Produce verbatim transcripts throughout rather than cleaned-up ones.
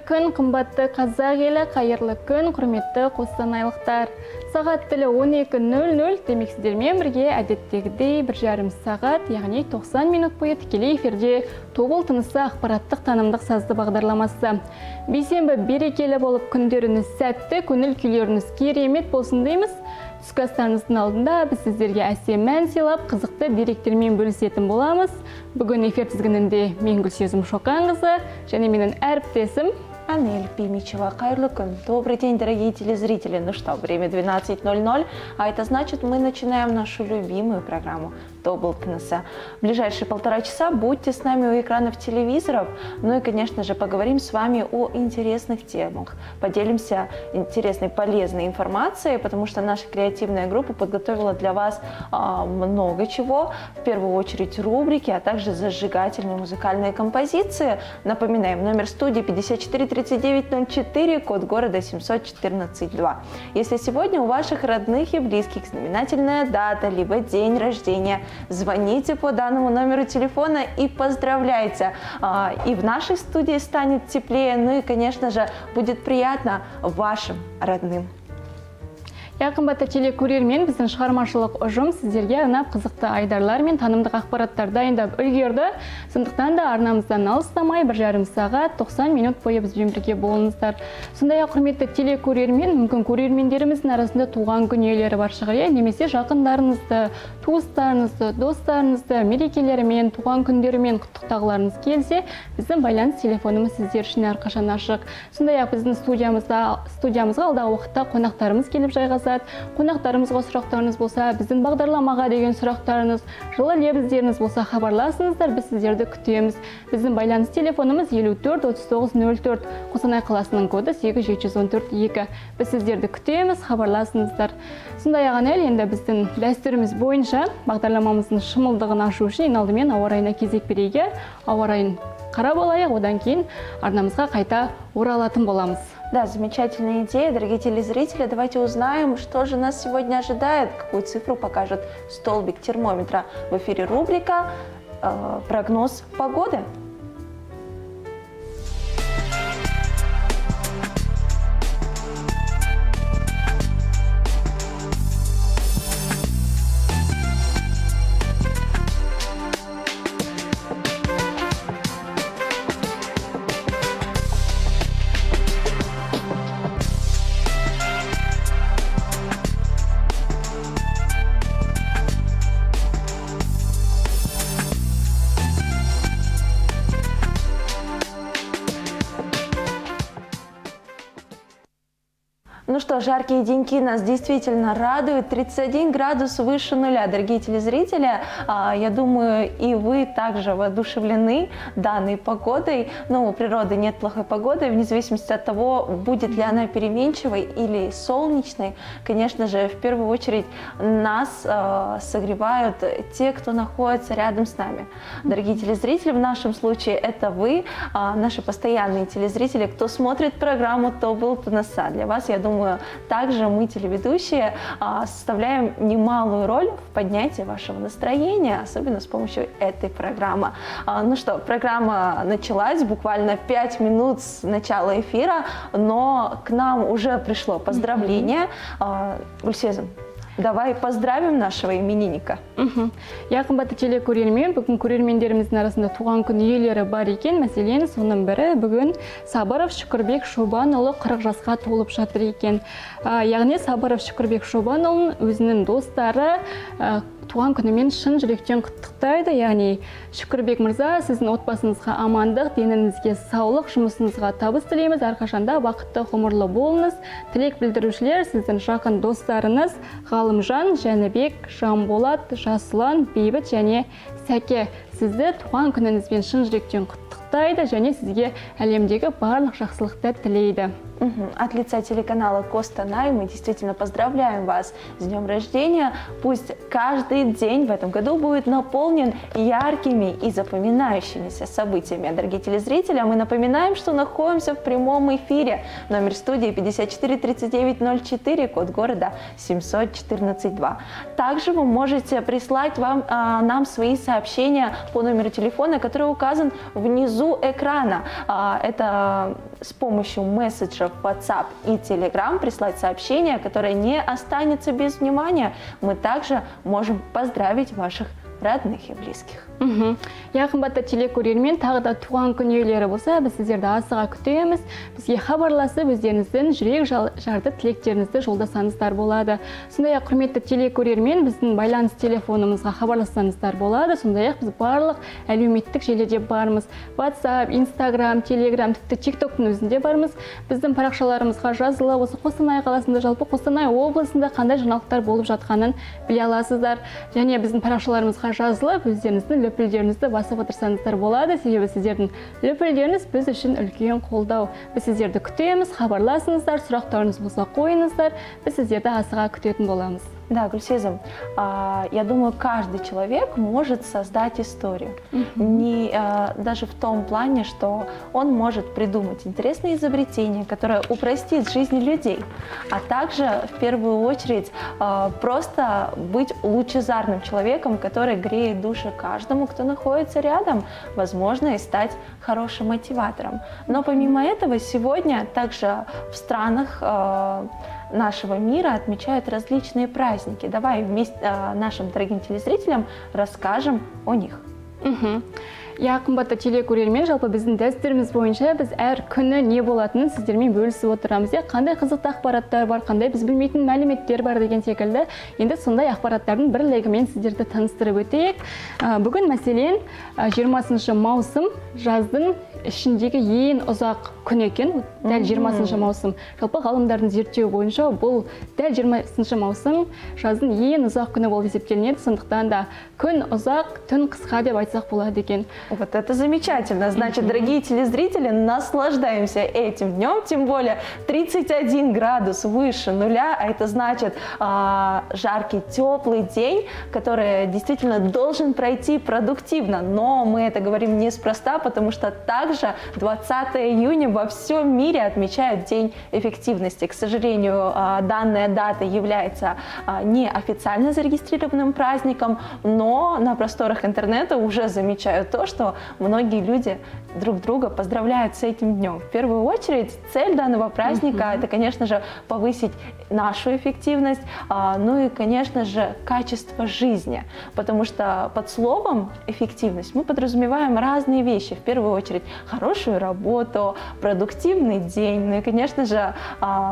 күн, қымбатты қазақ елі, қайырлы күн, құрметті қостанайлықтар. Сағат тілі он екі нөл нөл, демек сіздермен бірге әдеттегідей бір жарым сағат, яғни тоқсан минут бойы тікелей эфирде тобыл тынысы ақпараттық танымдық сазды бағдарламасы. Бейсенбі берекелі болып күндеріңіз сәтті, көңіл күйлеріңіз керемет болсын дейміз. Түскі астарыңыздың алдында біз сіздерге әсем мән сыйлап, қызықты деректермен бөлісетін боламыз. Бүгін эфир тізгінінде мен Гүлсезім Шоқанқызы және менің әріптесім Анель Пимичева. Қайырлы күн. Добрый день, дорогие телезрители. Ну что, время двенадцать ноль ноль, а это значит, мы начинаем нашу любимую программу Тобыл тынысы. В ближайшие полтора часа будьте с нами у экранов телевизоров. Ну и, конечно же, поговорим с вами о интересных темах. Поделимся интересной, полезной информацией, потому что наша креативная группа подготовила для вас а, много чего. В первую очередь рубрики, а также зажигательные музыкальные композиции. Напоминаем, номер студии пятьдесят четыре тридцать девять ноль четыре, код города семьсот четырнадцать два. Если сегодня у ваших родных и близких знаменательная дата, либо день рождения, звоните по данному номеру телефона и поздравляйте. И в нашей студии станет теплее, ну и, конечно же, будет приятно вашим родным. Я қымбатты телекөрермен, біздің шығармашылық ұжым сіздерге арнап қызықты айдарлар мен танымдық ақпараттар дайындап үлгерді. Сондықтан да арнамыздан алыстамай бір жарым сағат тоқсан минут бойы бізбен бірге болыңыздар. Сондай-ақ құрметті телекөрермен, мүмкін көрермендеріміздің арасында туған күн иелері бар шығар, немесе жақындарыңызды, туыстарыңызды, достарыңызды мерекелерімен, туған күндерімен құттықтағыларыңыз келсе, біздің байланыс телефонымыз сіздер үшін әрқашан ашық. Сондай-ақ біздің студиямызда, студиямызға алдағы уақытта қонақтарымыз келіп жайғасады. Қонақтарымызға сұрақтарыңыз болса, біздің бағдарламаға деген сұрақтарыңыз, жылы лебіздеріңіз болса, хабарласыңыздар, біз сіздерді күтеміз. Біздің байланыс телефонымыз елу төрт отыз тоғыз нөл төрт, Қостанай қаласының коды сегіз жеті жүз он төрт екі. Біз сіздерді күтеміз, хабарласыңыздар. Сондай-ақ Анель, енді біздің дәстүріміз бойынша бағдарламамыздың шымылдығын ашу үшін ең алдымен ауа райына кезек берейік. Ауа райын қарап алайық, одан кейін арнамызға қайта оралатын боламыз. Да, замечательная идея, дорогие телезрители. Давайте узнаем, что же нас сегодня ожидает, какую цифру покажет столбик термометра. В эфире рубрика э, «Прогноз погоды». Ну что, жаркие деньки нас действительно радуют. тридцать один градус выше нуля, дорогие телезрители. Я думаю, и вы также воодушевлены данной погодой. Но у природы нет плохой погоды, вне зависимости от того, будет ли она переменчивой или солнечной. Конечно же, в первую очередь нас согревают те, кто находится рядом с нами. Дорогие телезрители, в нашем случае это вы, наши постоянные телезрители, кто смотрит программу «Тобыл тынысы». Для вас, я думаю, также мы, телеведущие, составляем немалую роль в поднятии вашего настроения, особенно с помощью этой программы. Ну что, программа началась буквально пять минут с начала эфира, но к нам уже пришло поздравление. Гүлсезім, давай поздравим нашего именинника. Я қымбатты телекөрермен, бүгін көрермендеріміздің арасында туған күн иелері бар екен. Мәселен, соның бірі бүгін Сабыров Шүкірбек Шобанұлы қырық жасқа толып жатыр екен. Яғни Сабыров Шүкірбек Шобанұлын өзінің достары туған күнімен шын жүректен құттықтайды. Яғни Шүкірбек мырза, сіздің отбасыңызға амандық, деніңізге саулық, жұмысыңызға табыс тілейміз. Әрқашанда бақытты ғұмырлы болыңыз. Тілек білдірушілер сіздің жақын достарыңыз Ғалымжан, Жәнібек, Жанболат, Жасылан, Бейбіт және Сәке. Сізді туған күніңізбен шын жүректен құттықтайды және сізге әлемдегі барлық жақсылықты тілейді. От лица телеканала Костанай мы действительно поздравляем вас с днем рождения. Пусть каждый день в этом году будет наполнен яркими и запоминающимися событиями. Дорогие телезрители, мы напоминаем, что находимся в прямом эфире. Номер студии пятьдесят четыре тридцать девять ноль четыре, код города семьсот четырнадцать два. Также вы можете прислать вам, а, нам свои сообщения по номеру телефона, который указан внизу экрана. А, это с помощью мессенджеров WhatsApp и Telegram прислать сообщение, которое не останется без внимания. Мы также можем поздравить ваших родных и близких. Я қымбатты телекөрермен, тағы да туған күн иелері болса, біз сіздерді асыға күтеміз. Бізге хабарласып, өздеріңіздің жүрек жарды тілектеріңізді жолдасаңыздар болады. Сондай-ақ құрметті телекөрермен, біздің байланыс телефонымызға хабарлассаңыздар болады. Сондай-ақ біз барлық әлеуметтік желіде бармыз. WhatsApp, Instagram, Telegram, тіпті TikTok-тың өзінде бармыз. Біздің парақшаларымызға жазылып, осы Қостанай қаласында, жалпы Қостанай облысында қандай жаңалықтар болып жатқанын біле аласыздар. Және біздің парақшаларымызға жазылып, өздеріңіздің лөпілдеріңізді басып отырсаңыздар болады. Себебі сіздердің лөпілдеріңіз біз үшін үлкен қолдау. Біз сіздерді күтеміз, хабарласыңыздар, сұрақтарыңыз болса қойыңыздар. Біз сіздерді асыға күтетін боламыз. Да, Гульсеза, я думаю, каждый человек может создать историю. Не, даже в том плане, что он может придумать интересные изобретения, которые упростит жизнь людей, а также, в первую очередь, просто быть лучезарным человеком, который греет души каждому, кто находится рядом, возможно, и стать хорошим мотиватором. Но помимо этого, сегодня также в странах нашего мира отмечают различные праздники. Давай вместе э, нашим дорогим телезрителям расскажем о них. Угу. Я қымбатты телекөрермен, жалпы біздің дәстүріміз бойынша біз әр күні не болатынын сіздермен бөлісіп отырамыз. Қандай қызықты ақпараттар бар, қандай біз білмейтін мәліметтер бар деген секілді. Енді сондай ақпараттардың бір легімен сіздерді таныстырып өтейік. Бүгін мәселен жиырмасыншы маусым жаздың ішіндегі ең ұзақ күн екен. Дәл жиырмасыншы маусым. Жалпы ғалымдардың зерттеуі бойынша бұл дәл жиырмасыншы маусым жаздың ең ұзақ күні болып есептелінеді. Сондықтан да күн ұзақ, түн қысқа деп айтсақ болады екен. Вот это замечательно. Значит, дорогие телезрители, наслаждаемся этим днем, тем более тридцать один градус выше нуля, а это значит э, жаркий, теплый день, который действительно должен пройти продуктивно. Но мы это говорим неспроста, потому что также двадцатого июня во всем мире отмечают День эффективности. К сожалению, э, данная дата является э, неофициально зарегистрированным праздником, но на просторах интернета уже замечают то, что многие люди друг друга поздравляют с этим днем. В первую очередь цель данного праздника mm-hmm. это, конечно же, повысить нашу эффективность, а, ну и, конечно же, качество жизни, потому что под словом эффективность мы подразумеваем разные вещи. В первую очередь хорошую работу, продуктивный день, ну и, конечно же, а,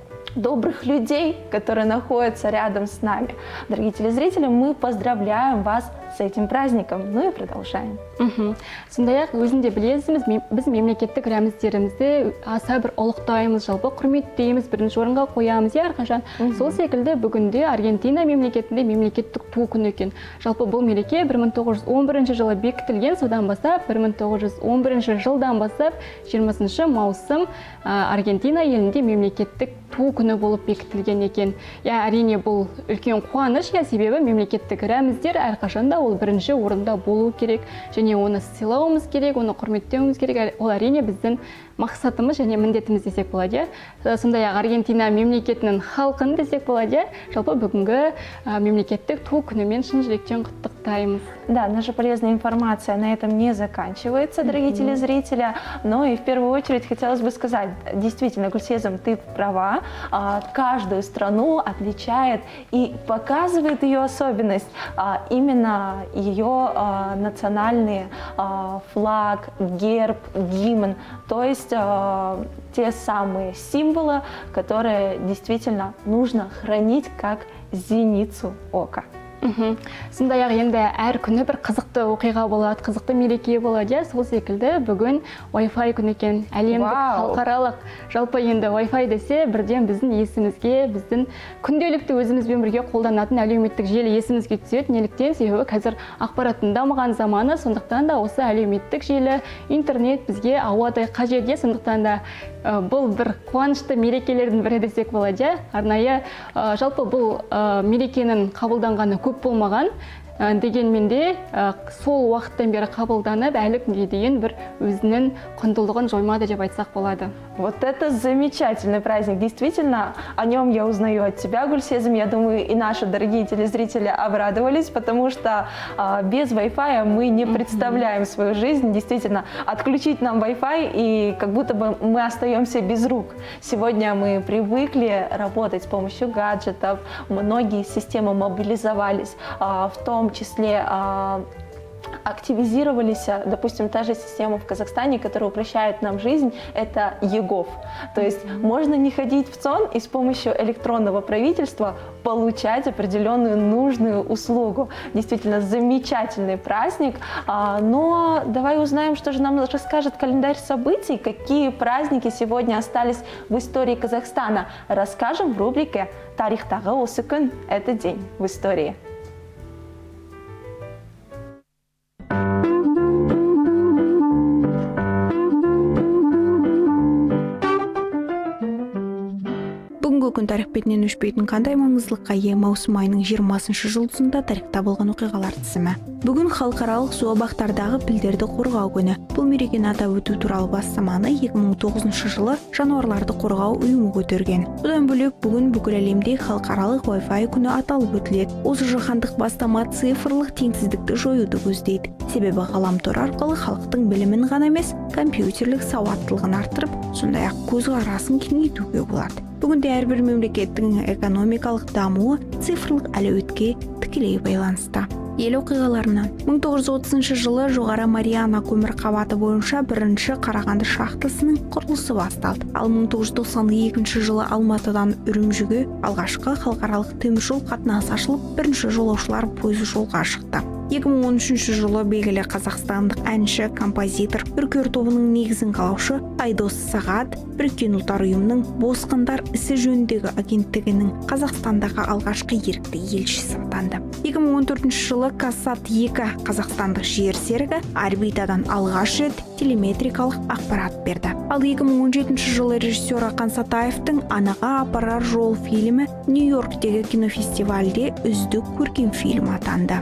добрых людей, которые находятся рядом с нами. Дорогие телезрители, мы поздравляем вас с этим праздником. Ну и продолжаем. Сондай-ақ өзінде білесіз, біз мемлекеттік рәміздерімізді аса бір ұлықтаймыз, жалпы құрметтейміз, бірінші орынға қоямыз, әрқашан. Сол секілді бүгінде Аргентина мемлекетінде мемлекеттік ту күні екен. Жалпы бұл мереке бір мың тоғыз жүз он бірінші жылы бекітілген, содан бастап бір мың тоғыз жүз он бірінші жылдан бастап жиырмасыншы маусым Аргентина елінде мемлекеттік ту күні болып бекітілген екен. Я, әрине бұл үлкен қуаныш, я, себебі мемлекеттік рәміздер әрқашанда ол бірінші орында болу керек, және оны сыйлауымыз керек, оны құрметтеуіміз керек. Ол әрине біздің мақсатымыз және міндетіміз десек болады. Сондай-ақ Аргентина мемлекетінің халқын десек болады. Жалпы бүгінгі мемлекеттік ту күнімен шын жүректен құттықтаймыз. Да, наша полезная информация на этом не заканчивается, дорогие mm-hmm. телезрители. Но и в первую очередь хотелось бы сказать, действительно, Гульсезам, ты права. Каждую страну отличает и показывает ее особенность именно ее национальный флаг, герб, гимн. То есть те самые символы, которые действительно нужно хранить как зеницу ока. Сондай-ақ енді әр күні бір қызықты оқиға болады, қызықты мереке болады. Сол секілді бүгін Wi-Fi күні екен, әлемдік халықаралық. Жалпы енді Wi-Fi десе бірден біздің есімізге, біздің күнделікті өзімізбен бірге қолданатын әлеуметтік желі есімізге түседі. Неліктен? Себебі қазір ақпараттың дамыған заманы, сондықтан да осы әлеуметтік желі, интернет бізге ауадай қажет. Сондықтан да бұл бір қуанышты мерекелердің бірі десек болады. Арнайы жалпы бұл мерекенің қабылданғаны көп болмаған, дегенмен де сол уақыттан бері қабылданып, әлі күнге дейін бір өзінің құндылығын жоймады деп айтсақ болады. Вот это замечательный праздник. Действительно, о нем я узнаю от тебя, Гульсезем. Я думаю, и наши дорогие телезрители обрадовались, потому что а, без Wi-Fi мы не представляем mm-hmm. свою жизнь. Действительно, отключить нам Wi-Fi, и как будто бы мы остаемся без рук. Сегодня мы привыкли работать с помощью гаджетов. Многие системы мобилизовались, а, в том числе а, активизировались, допустим, та же система в Казахстане, которая упрощает нам жизнь, это ЕГОВ. То есть mm-hmm. можно не ходить в ЦОН и с помощью электронного правительства получать определенную нужную услугу. Действительно замечательный праздник. Но давай узнаем, что же нам расскажет календарь событий, какие праздники сегодня остались в истории Казахстана. Расскажем в рубрике «Тарихтағы осы күн» – это день в истории. Күн тарих бетінен өшпейтін қандай маңыздылыққа ие маусым айының жиырмасыншы жұлдызында тарихта болған оқиғалар тізімі. Бүгін халықаралық зообақтардағы пілдерді қорғау күні. Бұл мерекені атап өту туралы бастаманы екі мың тоғызыншы жылы жануарларды қорғау ұйымы көтерген. Бұдан бөлек бүгін бүкіл әлемде халықаралық Wi-Fi күні аталып өтіледі. Осы жаһандық бастама цифрлық теңсіздікті жоюды көздейді. Себебі ғаламтор арқылы халықтың білімін ғана емес, компьютерлік сауаттылығын арттырып, сондай-ақ көзқарасын кеңейтуге болады. Бүгінде әрбір мемлекеттің экономикалық дамуы цифрлық әлеуетке тікелей байланысты. Ел оқиғаларына. мың тоғыз жүз отызыншы жылы жоғары Мариана көмір қабаты бойынша бірінші Қарағанды шахтасының құрылысы басталды. Ал мың тоғыз жүз тоқсан екінші жылы Алматыдан Үрімжіге алғашқы халықаралық теміржол қатынасы ашылып, бірінші жолаушылар пойызы жолға шықты. екі мың он үшінші жылы белгілі қазақстандық әнші, композитор, үркер тобының негізін қалаушы Айдос Сағат Біріккен ұлттар ұйымының босқындар ісі жөніндегі агенттігінің Қазақстандағы алғашқы ерікті елшісі атанды. екі мың он төртінші жылы Казсат екі қазақстандық жер серігі орбитадан алғаш рет телеметрикалық ақпарат берді. Ал екі мың он жетінші жылы режиссер Ақан Сатаевтың Анаға апарар жол фильмі Нью-Йорктегі кинофестивальде үздік көркем фильм атанды.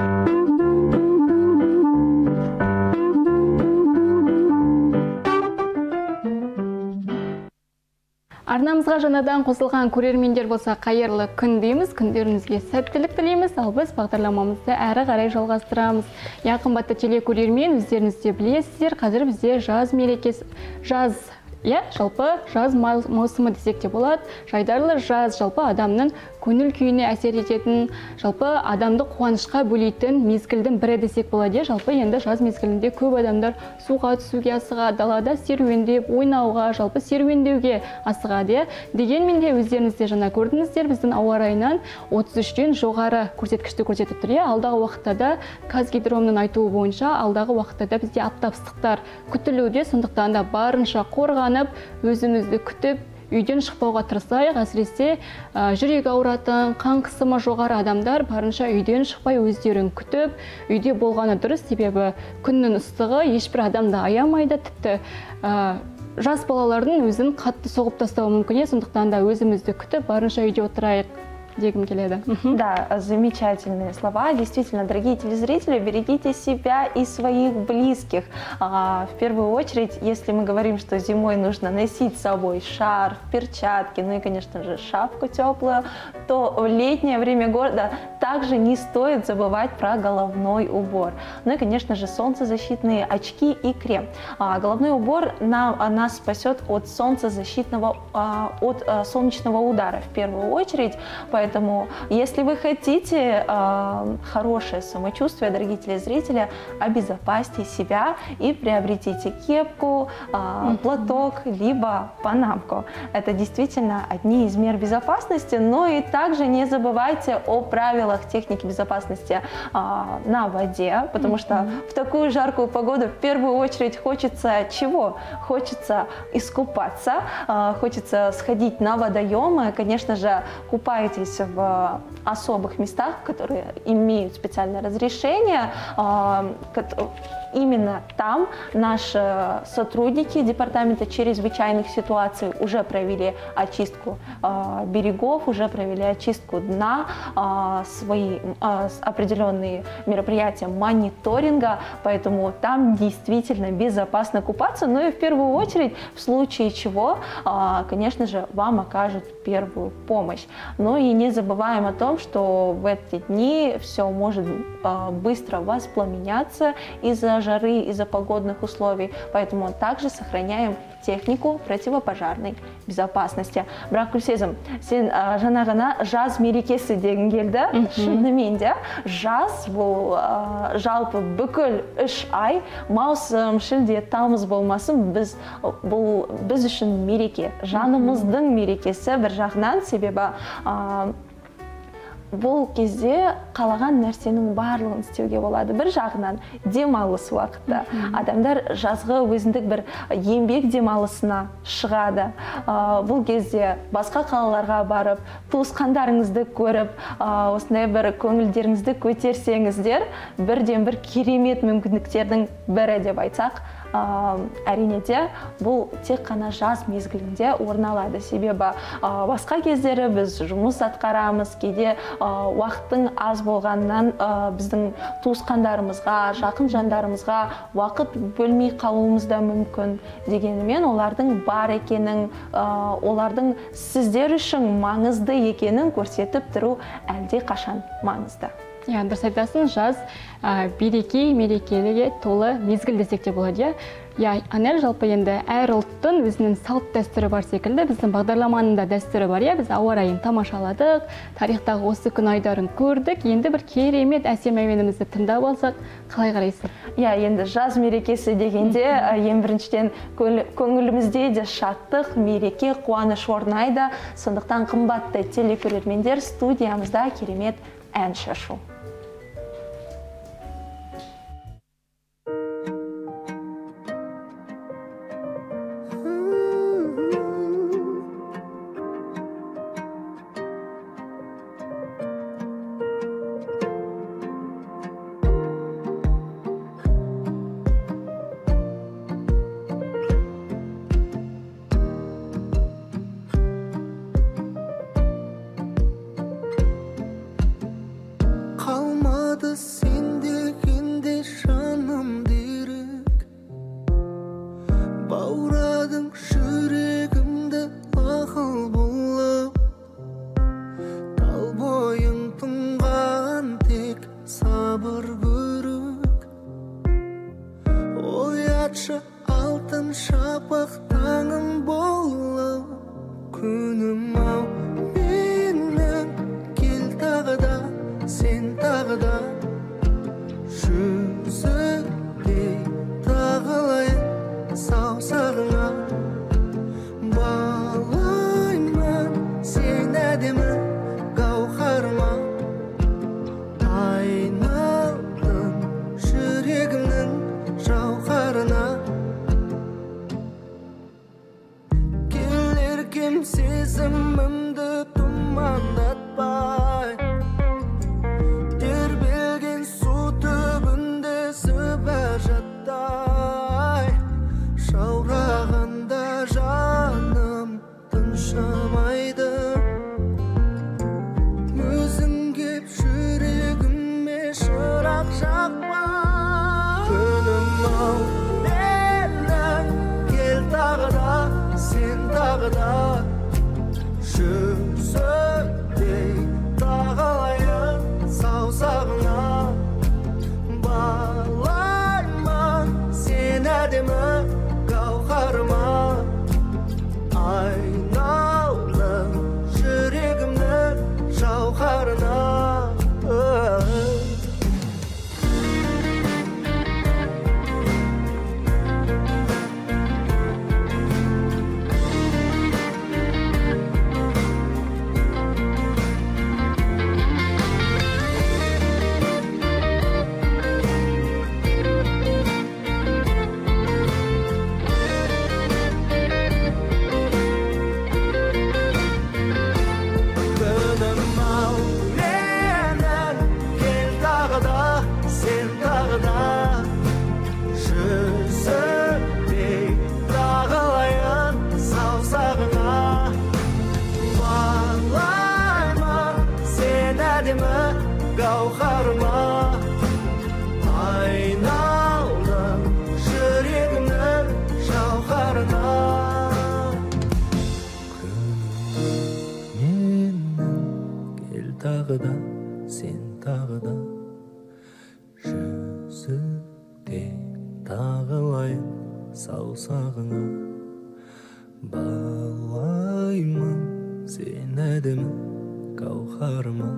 Арнамызға жаңадан қосылған көрермендер болса, қайырлы күн дейміз, күндеріңізге сәттілік тілейміз, ал біз бағдарламамызды әрі қарай жалғастырамыз. Я қымбатты телекөрермен, өздеріңіз де білесіздер, қазір бізде жаз мерекесі, жаз Иә, жалпы жаз маусымы десек те болады. Жайдарлы жаз жалпы адамның көңіл күйіне әсер ететін, жалпы адамды қуанышқа бөлейтін мезгілдің бірі десек болады. Жалпы енді жаз мезгілінде көп адамдар суға түсуге асығады, далада серуендеп, ойнауға, жалпы серуендеуге асығады. Дегенмен де өздеріңізде жаңа көрдіңіздер, біздің ауа райынан отыз үштен жоғары көрсеткішті көрсетіп тұр. Алдағы уақытта да Қазгидромның айтуы бойынша, алдағы уақытта да бізде аптап ыстықтар күтілуде, сондықтан да барынша қорғанып, өзімізді күтіп, үйден шықпауға тырысайық. Әсіресе жүрек ауыратын, қан қысымы жоғары адамдар барынша үйден шықпай өздерін күтіп, үйде болғаны дұрыс, себебі күннің ыстығы ешбір адамды аямайды, тіпті жас балалардың өзін қатты соғып тастауы мүмкін, сондықтан да өзімізді күтіп, барынша үйде отырайық дегім келеді. Да, замечательные слова. Действительно, дорогие телезрители, берегите себя и своих близких. А, в первую очередь, если мы говорим, что зимой нужно носить с собой шарф, перчатки, ну и, конечно же, шапку теплую, то в летнее время года также не стоит забывать про головной убор. Ну и, конечно же, солнцезащитные очки и крем. А, головной убор нам, нас спасет от солнцезащитного, а, от а, солнечного удара в первую очередь. Поэтому, если вы хотите э, хорошее самочувствие, дорогие телезрители, обезопасьте себя и приобретите кепку, э, mm-hmm. платок, либо панамку. Это действительно одни из мер безопасности, но и также не забывайте о правилах техники безопасности э, на воде, потому mm-hmm. что в такую жаркую погоду в первую очередь хочется чего? Хочется искупаться, э, хочется сходить на водоемы, конечно же, купайтесь в особых местах, которые имеют специальное разрешение, именно там наши сотрудники департамента чрезвычайных ситуаций уже провели очистку э, берегов, уже провели очистку дна, э, свои э, определенные мероприятия мониторинга, поэтому там действительно безопасно купаться, но и в первую очередь в случае чего, э, конечно же, вам окажут первую помощь. Но и не забываем о том, что в эти дни все может э, быстро воспламеняться из-за жары, из-за погодных условий, поэтому также сохраняем технику противопожарной безопасности. Бірақ Гүлсезім, сен ә, жаңа ғана жаз мерекесі деген келді. Шынымен де жаз бұл ә, жалпы бүкіл үш ай, маусым, шілде, тамыз болмасын, біз бұл біз үшін мереке, жанымыздың мерекесі бір жағынан, себебі ә, бұл кезде қалаған нәрсенің барлығын істеуге болады. Бір жағынан демалыс уақытта. Адамдар жазғы өзіндік бір еңбек демалысына шығады. Бұл кезде басқа қалаларға барып, туысқандарыңызды көріп, осындай бір көңілдеріңізді көтерсеңіздер, бірден бір керемет мүмкіндіктердің бірі деп айтсақ, әрине де бұл тек қана жаз мезгілінде орын алады. Себебі басқа кездері біз жұмыс атқарамыз, кейде уақыттың аз болғаннан біздің туысқандарымызға, жақын жандарымызға уақыт бөлмей қалуымыз да мүмкін. Дегенмен олардың бар екенін, олардың сіздер үшін маңызды екенін көрсетіп тұру әлде қашан маңызды. Я, дұрыс айтасың, жаз береке, мерекеліге толы мезгіл десек те болады. Я, анел жалпы енді әр ұлттың өзінің салт дәстүрі бар секілді, біздің бағдарламаның да дәстүрі бар. Я, біз ауа райын тамашаладық, тарихтағы осы күн айдарын көрдік. Енді бір керемет әсем әуенімізді тыңдап алсақ, қалай қарайсың? Я, енді жаз мерекесі дегенде, ең біріншіден көңілімізде де шаттық, мереке, қуаныш орнайды. Сондықтан қымбатты телекөрермендер, студиямызда керемет ән шашу. Алтын шапақ таңым болып, күнім ау менің, кел тағы да, сен тағы да, жүзіңдей тағылайын саусағыңа. Балаймын сен әдемі гауһарыма, айналдың жүрегімнің жауһарына. Кем сезімімді тұмандатпай, тербелген су түбінде сібір жаттай, жаурағанда жаным тыншымайды. Өзің кеп жүрегіме шырақ жақпай, күнім ау менің, кел тағы да, сен тағы да, жүзіңдей гауһарыма айналдың жүрегімнің жауһарына тағы да, сен тағы да жүзікте тағылайын саусағыңа балаймын сен әдемі гауһарыма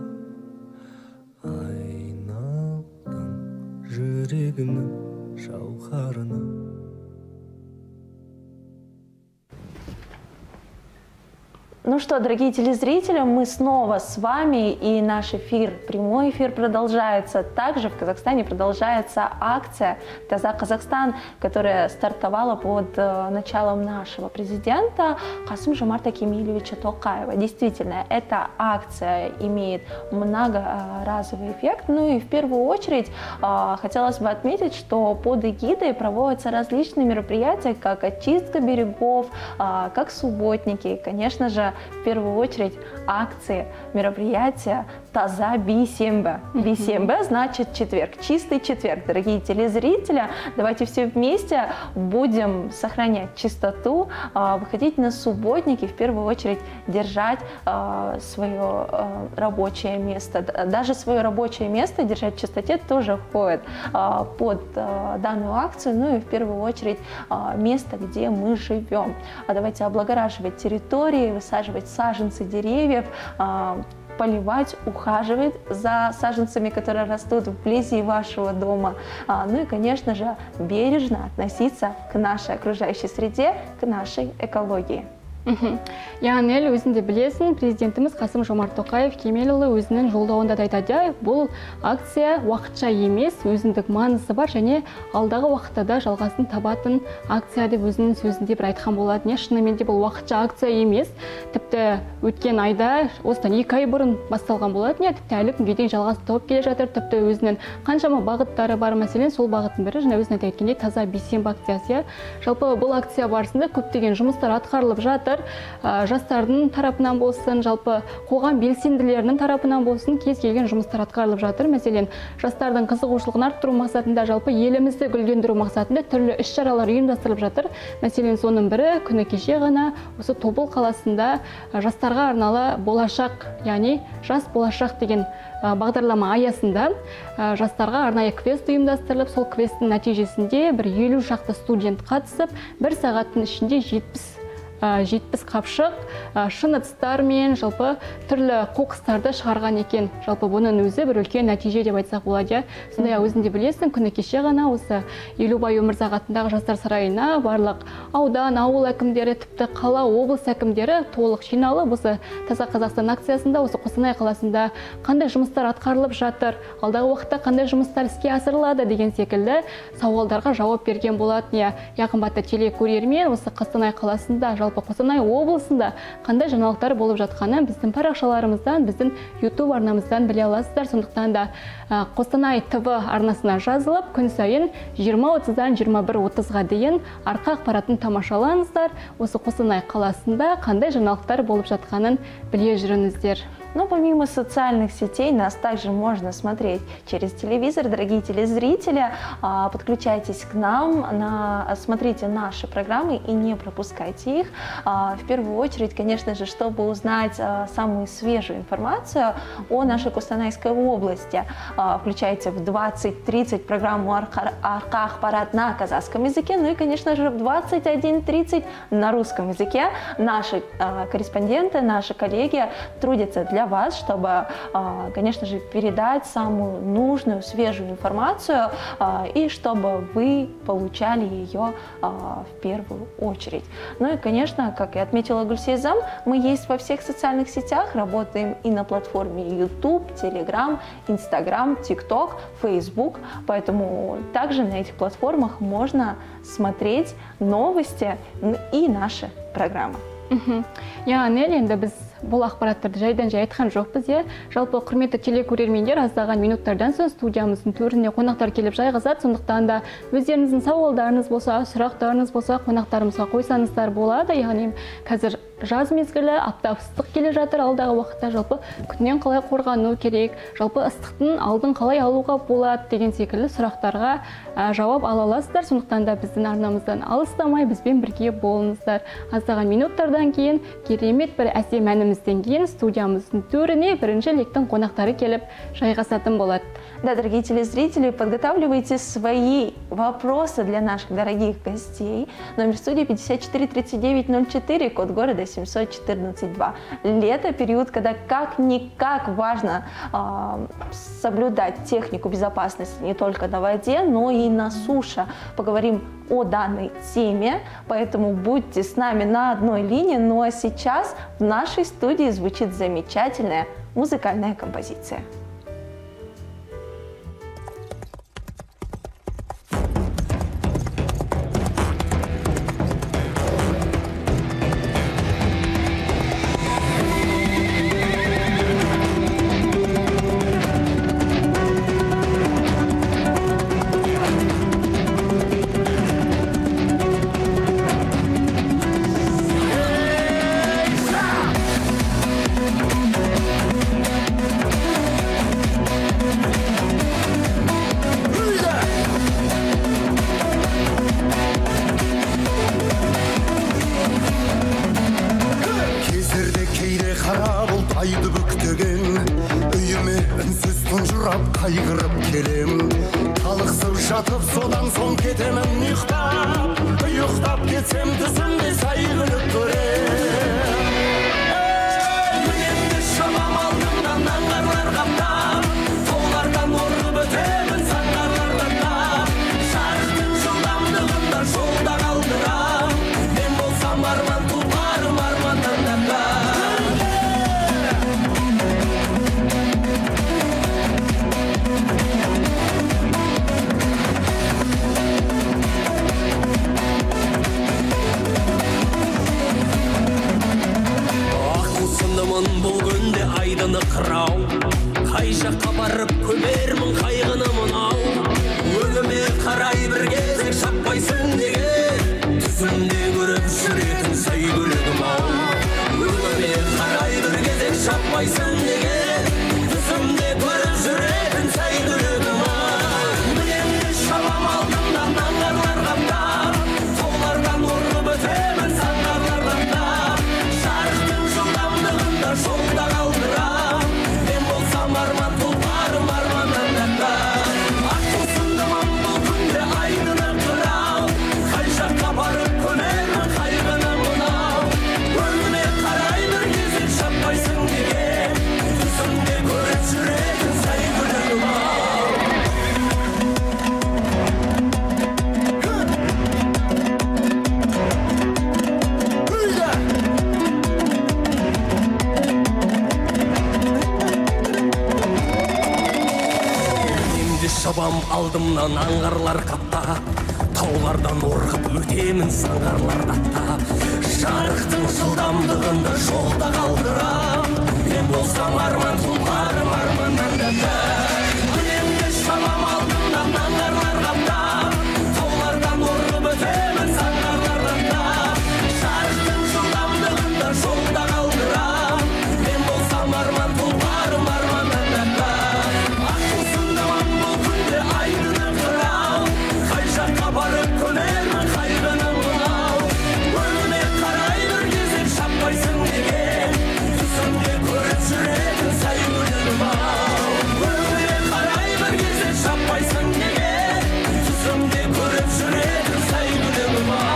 айналдың жүрегімнің жауһарына. Ну что, дорогие телезрители, мы снова с вами, и наш эфир, прямой эфир продолжается. Также в Казахстане продолжается акция «Таза Казахстан», которая стартовала под началом нашего президента Касым-Жомарта Кемелевича Токаева. Действительно, эта акция имеет многоразовый эффект. Ну и в первую очередь хотелось бы отметить, что под эгидой проводятся различные мероприятия, как очистка берегов, как субботники, конечно же, в первую очередь акции, мероприятия «Таза Бейсенбе». Бейсенбе значит четверг, чистый четверг. Дорогие телезрители, давайте все вместе будем сохранять чистоту, выходить на субботники, в первую очередь держать свое рабочее место. Даже свое рабочее место держать в чистоте тоже входит под данную акцию, ну и в первую очередь место, где мы живем. А давайте облагораживать территории, высаживать саженцы деревьев, поливать, ухаживать за саженцами, которые растут вблизи вашего дома. Ну и, конечно же, бережно относиться к нашей окружающей среде, к нашей экологии. Яғни әлі өзінде білесің, президентіміз Қасым-Жомарт Тоқаев Кемелұлы өзінің жолдауында да айтады, бұл акция уақытша емес, өзіндік маңызы бар және алдағы уақытта да жалғасын табатын акция деп өзінің сөзінде бір айтқан болады. Не, шынымен де бұл уақытша акция емес, тіпті өткен айда осыдан екі ай бұрын басталған болады. Не, тіпті әлі күнге дейін жалғасын тауып келе жатыр. Тіпті өзінің қаншама бағыттары бар, мәселен сол бағыттың бірі жаңа өзің айтқандай таза бейсенбі акциясы. Жалпы бұл акция барысында көптеген жұмыстар атқарылып жатыр. Жастардың тарапынан болсын, жалпы қоғам белсенділерінің тарапынан болсын, кез келген жұмыстар атқарылып жатыр. Мәселен, жастардың қызығушылығын арттыру мақсатында, жалпы елімізді гүлдендіру мақсатында түрлі іс-шаралар ұйымдастырылып жатыр. Мәселен, соның бірі күні кеше ғана осы Тобыл қаласында жастарға арналы болашақ, яғни жас болашақ деген бағдарлама аясында жастарға арнайы квест ұйымдастырылып, сол квесттің нәтижесінде бір елу шақты студент қатысып, бір сағаттың ішінде жетпіс жетпіс қапшық шыны ыдыстар мен жалпы түрлі қоқыстарды шығарған екен. Жалпы бұның өзі бір үлкен нәтиже деп айтсақ болады. Сондай өзінде білесің, күні кеше ғана осы Елубай Өмірзақ атындағы жастар сарайына барлық аудан, ауыл әкімдері, тіпті қала, облыс әкімдері толық жиналып, осы Таза Қазақстан акциясында, осы Қостанай қаласында қандай жұмыстар атқарылып жатыр, алдағы уақытта қандай жұмыстар іске асырылады деген секілді сауалдарға жауап берген болатын. Яқын телекөрермен осы Қостанай қаласында, Қостанай облысында қандай жаңалықтар болып жатқанын біздің парақшаларымыздан, біздің YouTube арнамыздан біле аласыздар. Сондықтан да Қостанай ТВ арнасына жазылып, күн сайын жиырма отыздан жиырма бір отызға дейін арқа ақпаратын тамашалаңыздар. Осы Қостанай қаласында қандай жаңалықтар болып жатқанын біле жүріңіздер. Но помимо социальных сетей нас также можно смотреть через телевизор. Дорогие телезрители, подключайтесь к нам, на, смотрите наши программы и не пропускайте их. В первую очередь, конечно же, чтобы узнать самую свежую информацию о нашей Костанайской области, включайте в двадцать тридцать программу «Арка Ахпарат» на казахском языке, ну и, конечно же, в двадцать один тридцать на русском языке. Наши корреспонденты, наши коллеги трудятся для вас, чтобы, конечно же, передать самую нужную, свежую информацию и чтобы вы получали ее в первую очередь. Ну и, конечно, как и отметила Гульсейзам, мы есть во всех социальных сетях, работаем и на платформе YouTube, Telegram, Instagram, TikTok, Facebook, поэтому также на этих платформах можно смотреть новости и наши программы. Яғни енді біз бұл ақпараттарды жайдан жай айтқан жоқпыз. Жалпы құрметті телекөрермендер, аздаған минуттардан соң студиямыздың төріне қонақтар келіп жайғасады. Сондықтан да өздеріңіздің сауалдарыңыз болса, сұрақтарыңыз болса, қонақтарымызға қойсаңыздар болады. Яғни қазір жаз мезгілі, аптап ыстық келе жатыр, алдағы уақытта жалпы күннен қалай қорғану керек, жалпы ыстықтың алдын қалай алуға болады деген секілді сұрақтарға жауап ала аласыздар. Сондықтан да біздің арнамыздан алыстамай бізбен бірге болыңыздар. Аздаған минуттардан кейін керемет бір әсем әнімізден кейін студиямыздың төріне бірінші лектің қонақтары келіп жайғасатын болады. Да, дорогие телезрители, подготавливайте свои вопросы для наших дорогих гостей. Номер студии пятьдесят четыре тридцать девять ноль четыре, код города семьсот четырнадцать два. Лето – период, когда как-никак важно э, соблюдать технику безопасности не только на воде, но и на суше. Поговорим о данной теме, поэтому будьте с нами на одной линии. Ну а сейчас в нашей студии звучит замечательная музыкальная композиция. Алдымнан аңғарлар қапта, таулардан орғып өтемін саңғарлар датта. Жарықтың жылдамдығында жолда қалдырам, мен болсам арман тұлғарым арманнан да. Білемді шабам алдымнан аңғарлар қапта, таулардан орғып өтемін саңғарлар датта. Жарықтың жылдамдығында жолда қалдырам, мен болсам арман тұлғарым арманнан да. Барып көнермін қайғының мынау, önüme қарай бір кезек шаппайсың неге, түсімде көріп жүретін сай гүлім ау. Önüme қарай бір кезек шаппайсың неге, түсімде көріп жүретін сай гүлім ау.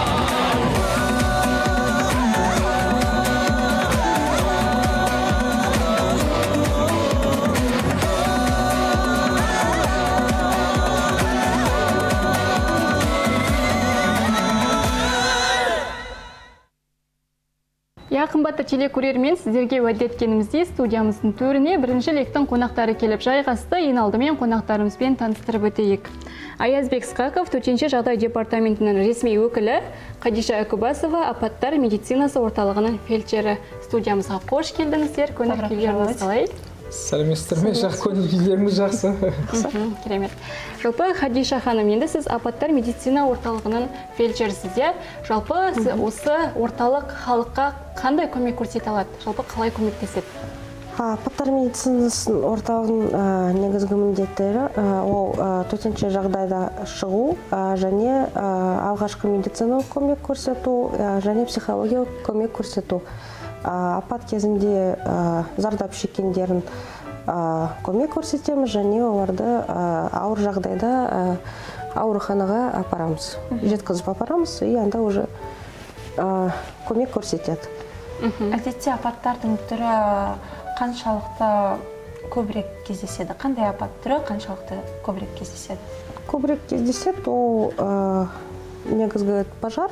Я қымбатты телекөрермен, сіздерге уәде еткеніміздей студиямыздың төріне бірінші лектің қонақтары келіп жайғасты. Ең алдымен қонақтарымызбен таныстырып өтейік. Аязбек Скаков, төтенше жағдай департаментінің ресми өкілі, Қадиша Үкібасова, апаттар медицинасы орталығының фельдшері. Студиямызға қош келдіңіздер. Көңіл күйлеріңіз қалай? Сәлеметсіздер ме? Жақсы, көңіл күйлеріңіз жақсы. Керемет. Жалпы Хадиша ханым, енді сіз апаттар медицина орталығының фельдшерсіз, иә? Жалпы осы орталық халыққа қандай көмек көрсете алады? Жалпы қалай көмектеседі? Апаттар медицинасының орталығының негізгі міндеттері ол төтенше жағдайда шығу және алғашқы медициналық көмек көрсету және психологиялық көмек көрсету. Апат кезінде зардап шеккендерін көмек көрсетеміз және оларды ауыр жағдайда ауруханаға апарамыз. Жеткізіп апарамыз, и анда уже көмек көрсетеді. Әдетте апаттардың түрі қаншалықты көбірек кездеседі? Қандай апат түрі қаншалықты көбірек кездеседі? Көбірек кездеседі ол негізгі пожар,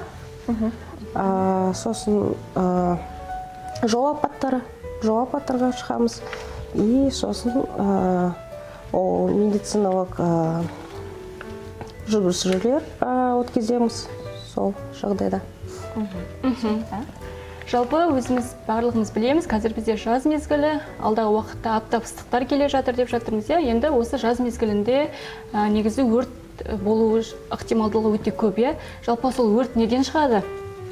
сосын жол апаттары, жол апаттарға шығамыз, и сосын ол медициналық жүргізушілер өткіземіз сол жағдайда. Жалпы өзіміз барлығымыз білеміз, қазір бізде жаз мезгілі, алдағы уақытта аптап ыстықтар келе жатыр деп жатырмыз. Енді осы жаз мезгілінде негізі өрт болу ықтималдылығы өте көп. Жалпы сол өрт неден шығады?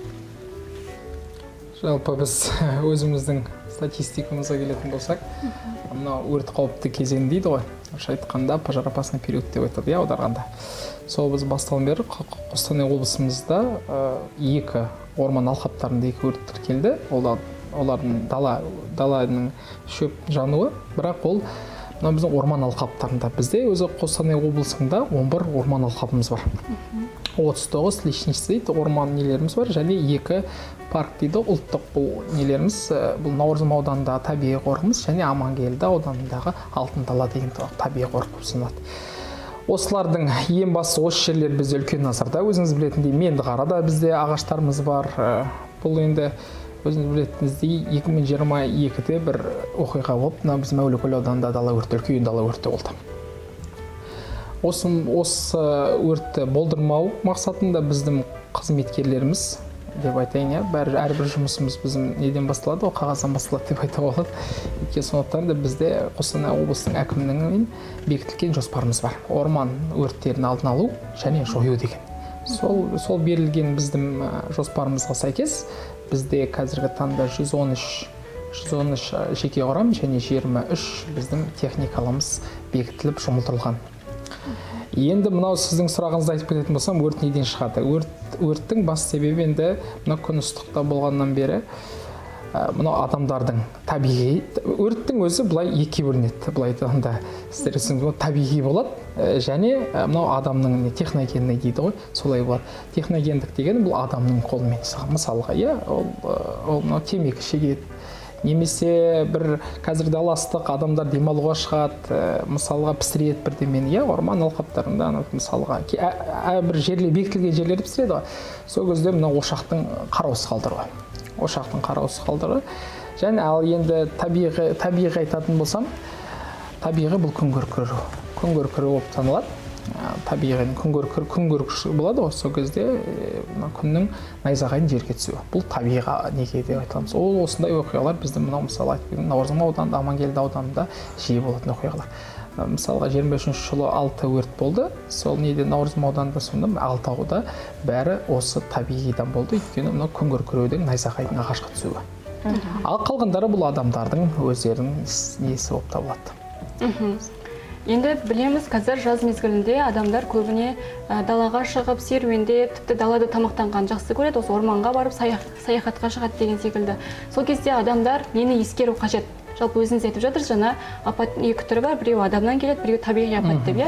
Жалпы біз өзіміздің статистикамызға келетін болсақ, мына өрт қауіпті кезең дейді ғой. Орысша айтқанда пожаропасный период деп айтады, аударғанда. Сол біз басталған бері Қостанай облысымызда екі орман алқаптарында екі өрт тіркелді. Олардың даланың шөп жануы, бірақ ол біздің орман алқаптарында. Бізде өзі Қостанай облысында он бір орман алқабымыз бар. отыз тоғыз личница дейді, орман нелеріміз бар, және екі парк дейді, ұлттық бұл нелеріміз, бұл Наурызым ауданында табиғи қорығымыз, және Амангелді ауданындағы Алтын дала деген табиғи қорық болып саналады. Осылардың ең басты осы жерлер бізде үлкен назарда. Өзіңіз білетіндей Меңдіқарада бізде ағаштарымыз бар. Бұл енді өзіңіз білетініздей екі мың жиырма екіде бір оқиға болып, біз Мәулікөл ауданында дала өрті, үлкен дала өрті болды. Осы өртті болдырмау мақсатында біздің қызметкерлеріміз деп айтайын, әрбір жұмысымыз біздің неден басталады, ол қағаздан басталады деп айтуға болады. Өйткені сондықтан да бізде Қостанай облысының әкімінің бекітілген жоспарымыз бар. Орман өрттерін алдын алу және жою деген. Сол берілген біздің жоспарымызға сәйкес бізде қазіргі таңда жүз он үш жеке құрам және жиырма үш біздің техникаларымыз бекітіліп жұмылдырылған. Енді мынау сіздің сұрағыңызды айтып кететін болсам, өрт неден шығады? Өрттің бас себебі енді мына күн ыстықта болғаннан бері мынау адамдардың табиғи, өрттің өзі былай екі бөлінеді. Былай айтқанда сіздер түсініңіз, табиғи болады және мынау адамның техногенный дейді ғой, солай болады. Техногендік деген бұл адамның қолымен жасалған. Мысалға, ол мынау темекі шегеді. Немесе бір қазір даластық адамдар демалуға шығады, мысалға пісіреді бірдемені, орман алқаптарында, мысалға бір жерлер, бекітілген жерлерді пісіреді ғой. Сол кезде мына ошақтың қарауыз қалдырғы. Ошақтың қарауыз қалдырғы. Және ал енді табиғи айтатын болсам, табиғи бұл күн көркіру. Күн көркіру болып танылады. Табиғи күн көркіру болады ғой, сол кезде күннің найзағайын жерге түсуі. Бұл табиға неге деп айтыламыз. Ол осындай оқиғалар біздің мынау мысалы айтып кеткен Наурызым ауданында, Амангелді ауданында жиі болатын оқиғалар. Мысалға жиырма үшінші жылы алты өрт болды. Сол неде Наурызым ауданында сонда алтауында бәрі осы табиғидан болды. Өйткені мынау күн көркіреудің найзағайдың ағашқа түсуі. Ал қалғандары бұл адамдардың өздерінің несі болып табылады. Енді білеміз, қазір жаз мезгілінде адамдар көбіне далаға шығып, серуенде, тіпті далада тамақтанған жақсы көреді, осы орманға барып саяхатқа шығады деген секілді. Сол кезде адамдар нені ескеру қажет? Жалпы өзіңіз айтып жатырсыз, жаңа апат екі түрі бар, біреу адамнан келеді, біреу табиғи апат деп,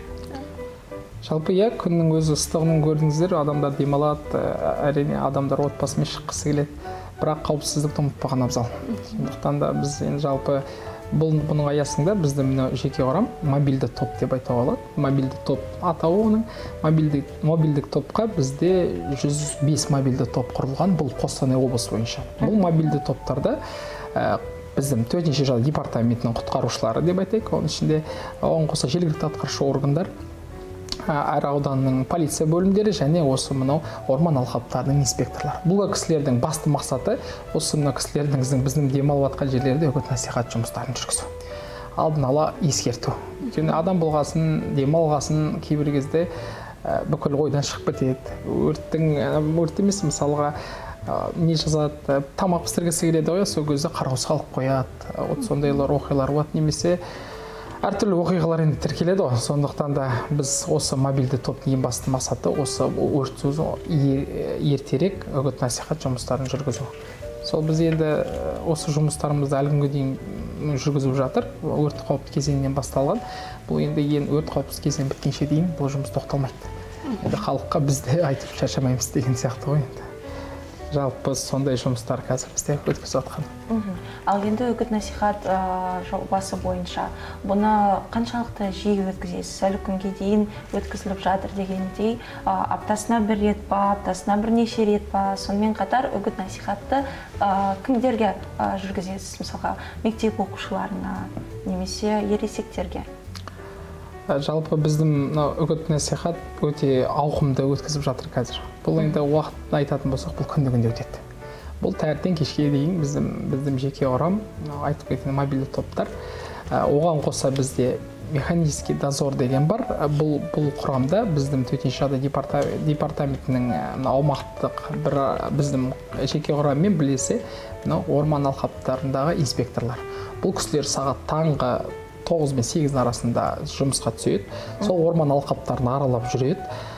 иә? Жалпы иә, күннің өзі ыстығының көрдіңіздер, адамдар демалады, әрине адамдар отбасымен шыққысы келеді, бірақ қауіпсіздікті ұмытпаған абзал. Сондықтан да біз енді жалпы бұның аясында бізді жеке құрам мобильді топ деп айтуға болады. Мобильді топ атауы оның. Мобильдік топқа бізде жүз бес мобильді топ құрылған, бұл Қостанай облысы бойынша. Бұл мобильді топтарда біздің төтенше жағдай департаментінің құтқарушылары деп айтайық. Оның ішінде оған қоса жергілікті атқарушы органдар, әр ауданның полиция бөлімдері және осы мынау орман алқаптарының инспекторлары. Бұл кісілердің басты мақсаты осы мына кісілердің біздің демалып жатқан жерлерде үгіт насихат жұмыстарын жүргізу. алдын ала ескерту. Өйткені адам болғасын, демалғасын кейбір кезде бүкіл ойдан шығып кетеді. Өрттің, өрт емес мысалға не жазады, тамақ пісіргісі келеді ғой, сол кезде қараусыз қалып қояды. Вот сондайлар оқиғалар болады, немесе әртүрлі оқиғалар енді тіркеледі ғой. Сондықтан да біз осы мобильді топтың ең басты мақсаты осы өрт сөзі ертерек үгіт насихат жұмыстарын жүргізу. Сол біз енді осы жұмыстарымызды әлі күнге дейін жүргізіп жатыр. Өрт қауіпті кезеңінен басталған. Бұл енді ең өрт қауіпсіз кезең біткенше дейін бұл жұмыс тоқталмайды. Енді халыққа біз де айтып шаршамаймыз деген сияқты ғой енді. Жалпы сондай жұмыстар қазір бізде өткізіп жатқан. Ал енді үгіт насихат жобасы бойынша бұны қаншалықты жиі өткізесіз? Әлі күнге дейін өткізіліп жатыр дегендей, аптасына бір рет па, аптасына бірнеше рет па, сонымен қатар үгіт насихатты кімдерге жүргізесіз? Мысалға, мектеп оқушыларына немесе ересектерге? Жалпы біздің үгіт насихат өте ауқымды өткізіп жатыр қазір. Бұл енді уақытын айтатын болсақ, бұл күнде-күнде өтеді. Бұл таңертең кешке дейін біздің біздің жеке құрам, айтып кеткен мобильді топтар. Оған қоса бізде механический дозор деген бар. Бұл бұл құрамда біздің төтенше жағдай департаментінің аумақтық бір біздің жеке құраммен бірлесе, орман алқаптарындағы инспекторлар. Бұл кісілер сағат таңғы тоғыз мен сегіз арасында жұмысқа түседі. Сол орман алқаптарын аралап жүреді.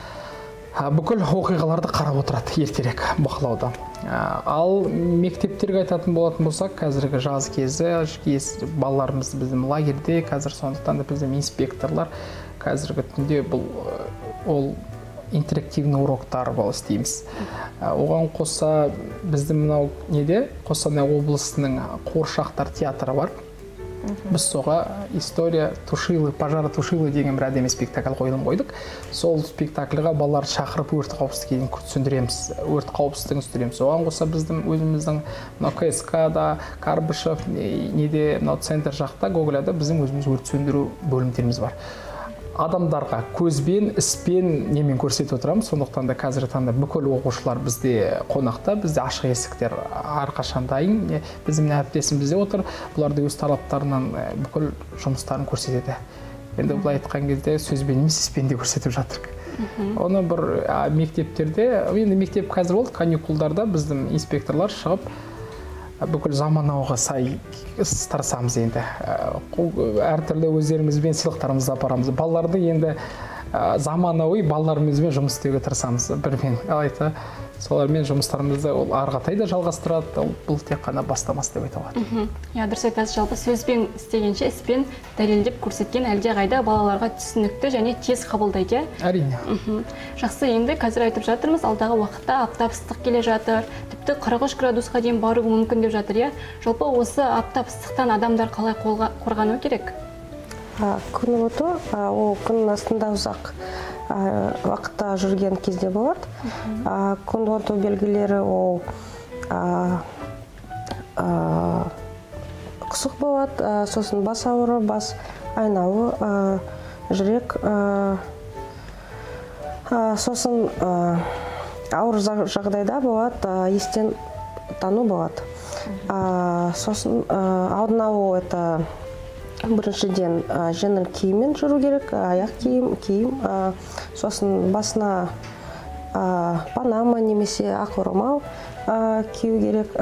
Бүкіл оқиғаларды қарап отырады ертерек бақылауда. Ал мектептерге айтатын болатын болсақ, қазіргі жаз кезі балаларымыз біздің лагерьде, қазір сондықтан да біздің инспекторлар қазіргі түнде бұл ол интерактивный уроктар бол істейміз. Оған қоса біздің мынау неде Қостанай облысының Қуыршақтар театры бар. Біз соға история тушилы, пожара тушилы деген бір әдемі спектакль қойылым қойдық. Сол спектакльға балаларды шақырып өрт қауіпсіздігін түсіндіреміз, өрт қауіпсіздігін түсіндіреміз. Оған қоса біздің өзіміздің ка эс ка-да, Карбышев, неде центр жақта, Гоголяда біздің өзіміз өрт сөндіру бөлімдеріміз бар. Адамдарға көзбен, іспен немен көрсетіп отырамыз. Сондықтан да қазіргі таңда бүкіл оқушылар бізде қонақта, бізде ашық есіктер әрқашан дайын. Біздің әріптесім бізде отыр. Бұларды өз талаптарынан бүкіл жұмыстарын көрсетеді. Енді бұлай айтқан кезде сөзбен емес, іспен де көрсетіп жатырық. Оны бір мектептерде, енді мектеп қазір болды, каникулдарда біздің инспекторлар шығып бүкіл заманауға сай тырысамыз енді. Әртүрлі өздерімізбен сыйлықтарымызды апарамыз. Балаларды енді заманауи балаларымызбен жұмыс істеуге тырысамыз. Бірмен алайда солармен жұмыстарымызды ол арғатай да жалғастырады. Бұл тек қана бастамасы деп айта алады. Я дұрыс айтасыз, жалпы сөзбен істегенше іспен дәлелдеп көрсеткен әлдеқайда балаларға түсінікті және тез қабылдайды. Әрине. Жақсы, енді қазір айтып жатырмыз, алдағы уақытта аптап ыстық келе жатыр. Тіпті қырық үш градусқа дейін баруы мүмкін деп жатыр, иә. Жалпы осы аптап ыстықтан адамдар қалай қорғану керек? Күн өту, ол күн астында ұзақ уақытта жүрген кезде болады. Күн өту белгілері ол құсық болады, сосын бас ауыры, бас айналу, жүрек, сосын ауыр жағдайда болады, естен тану болады. Сосын алдын алу это біріншіден жеңіл киіммен жүру керек, аяқ киім, киім, сосын басына панама немесе ақ орамал кию керек.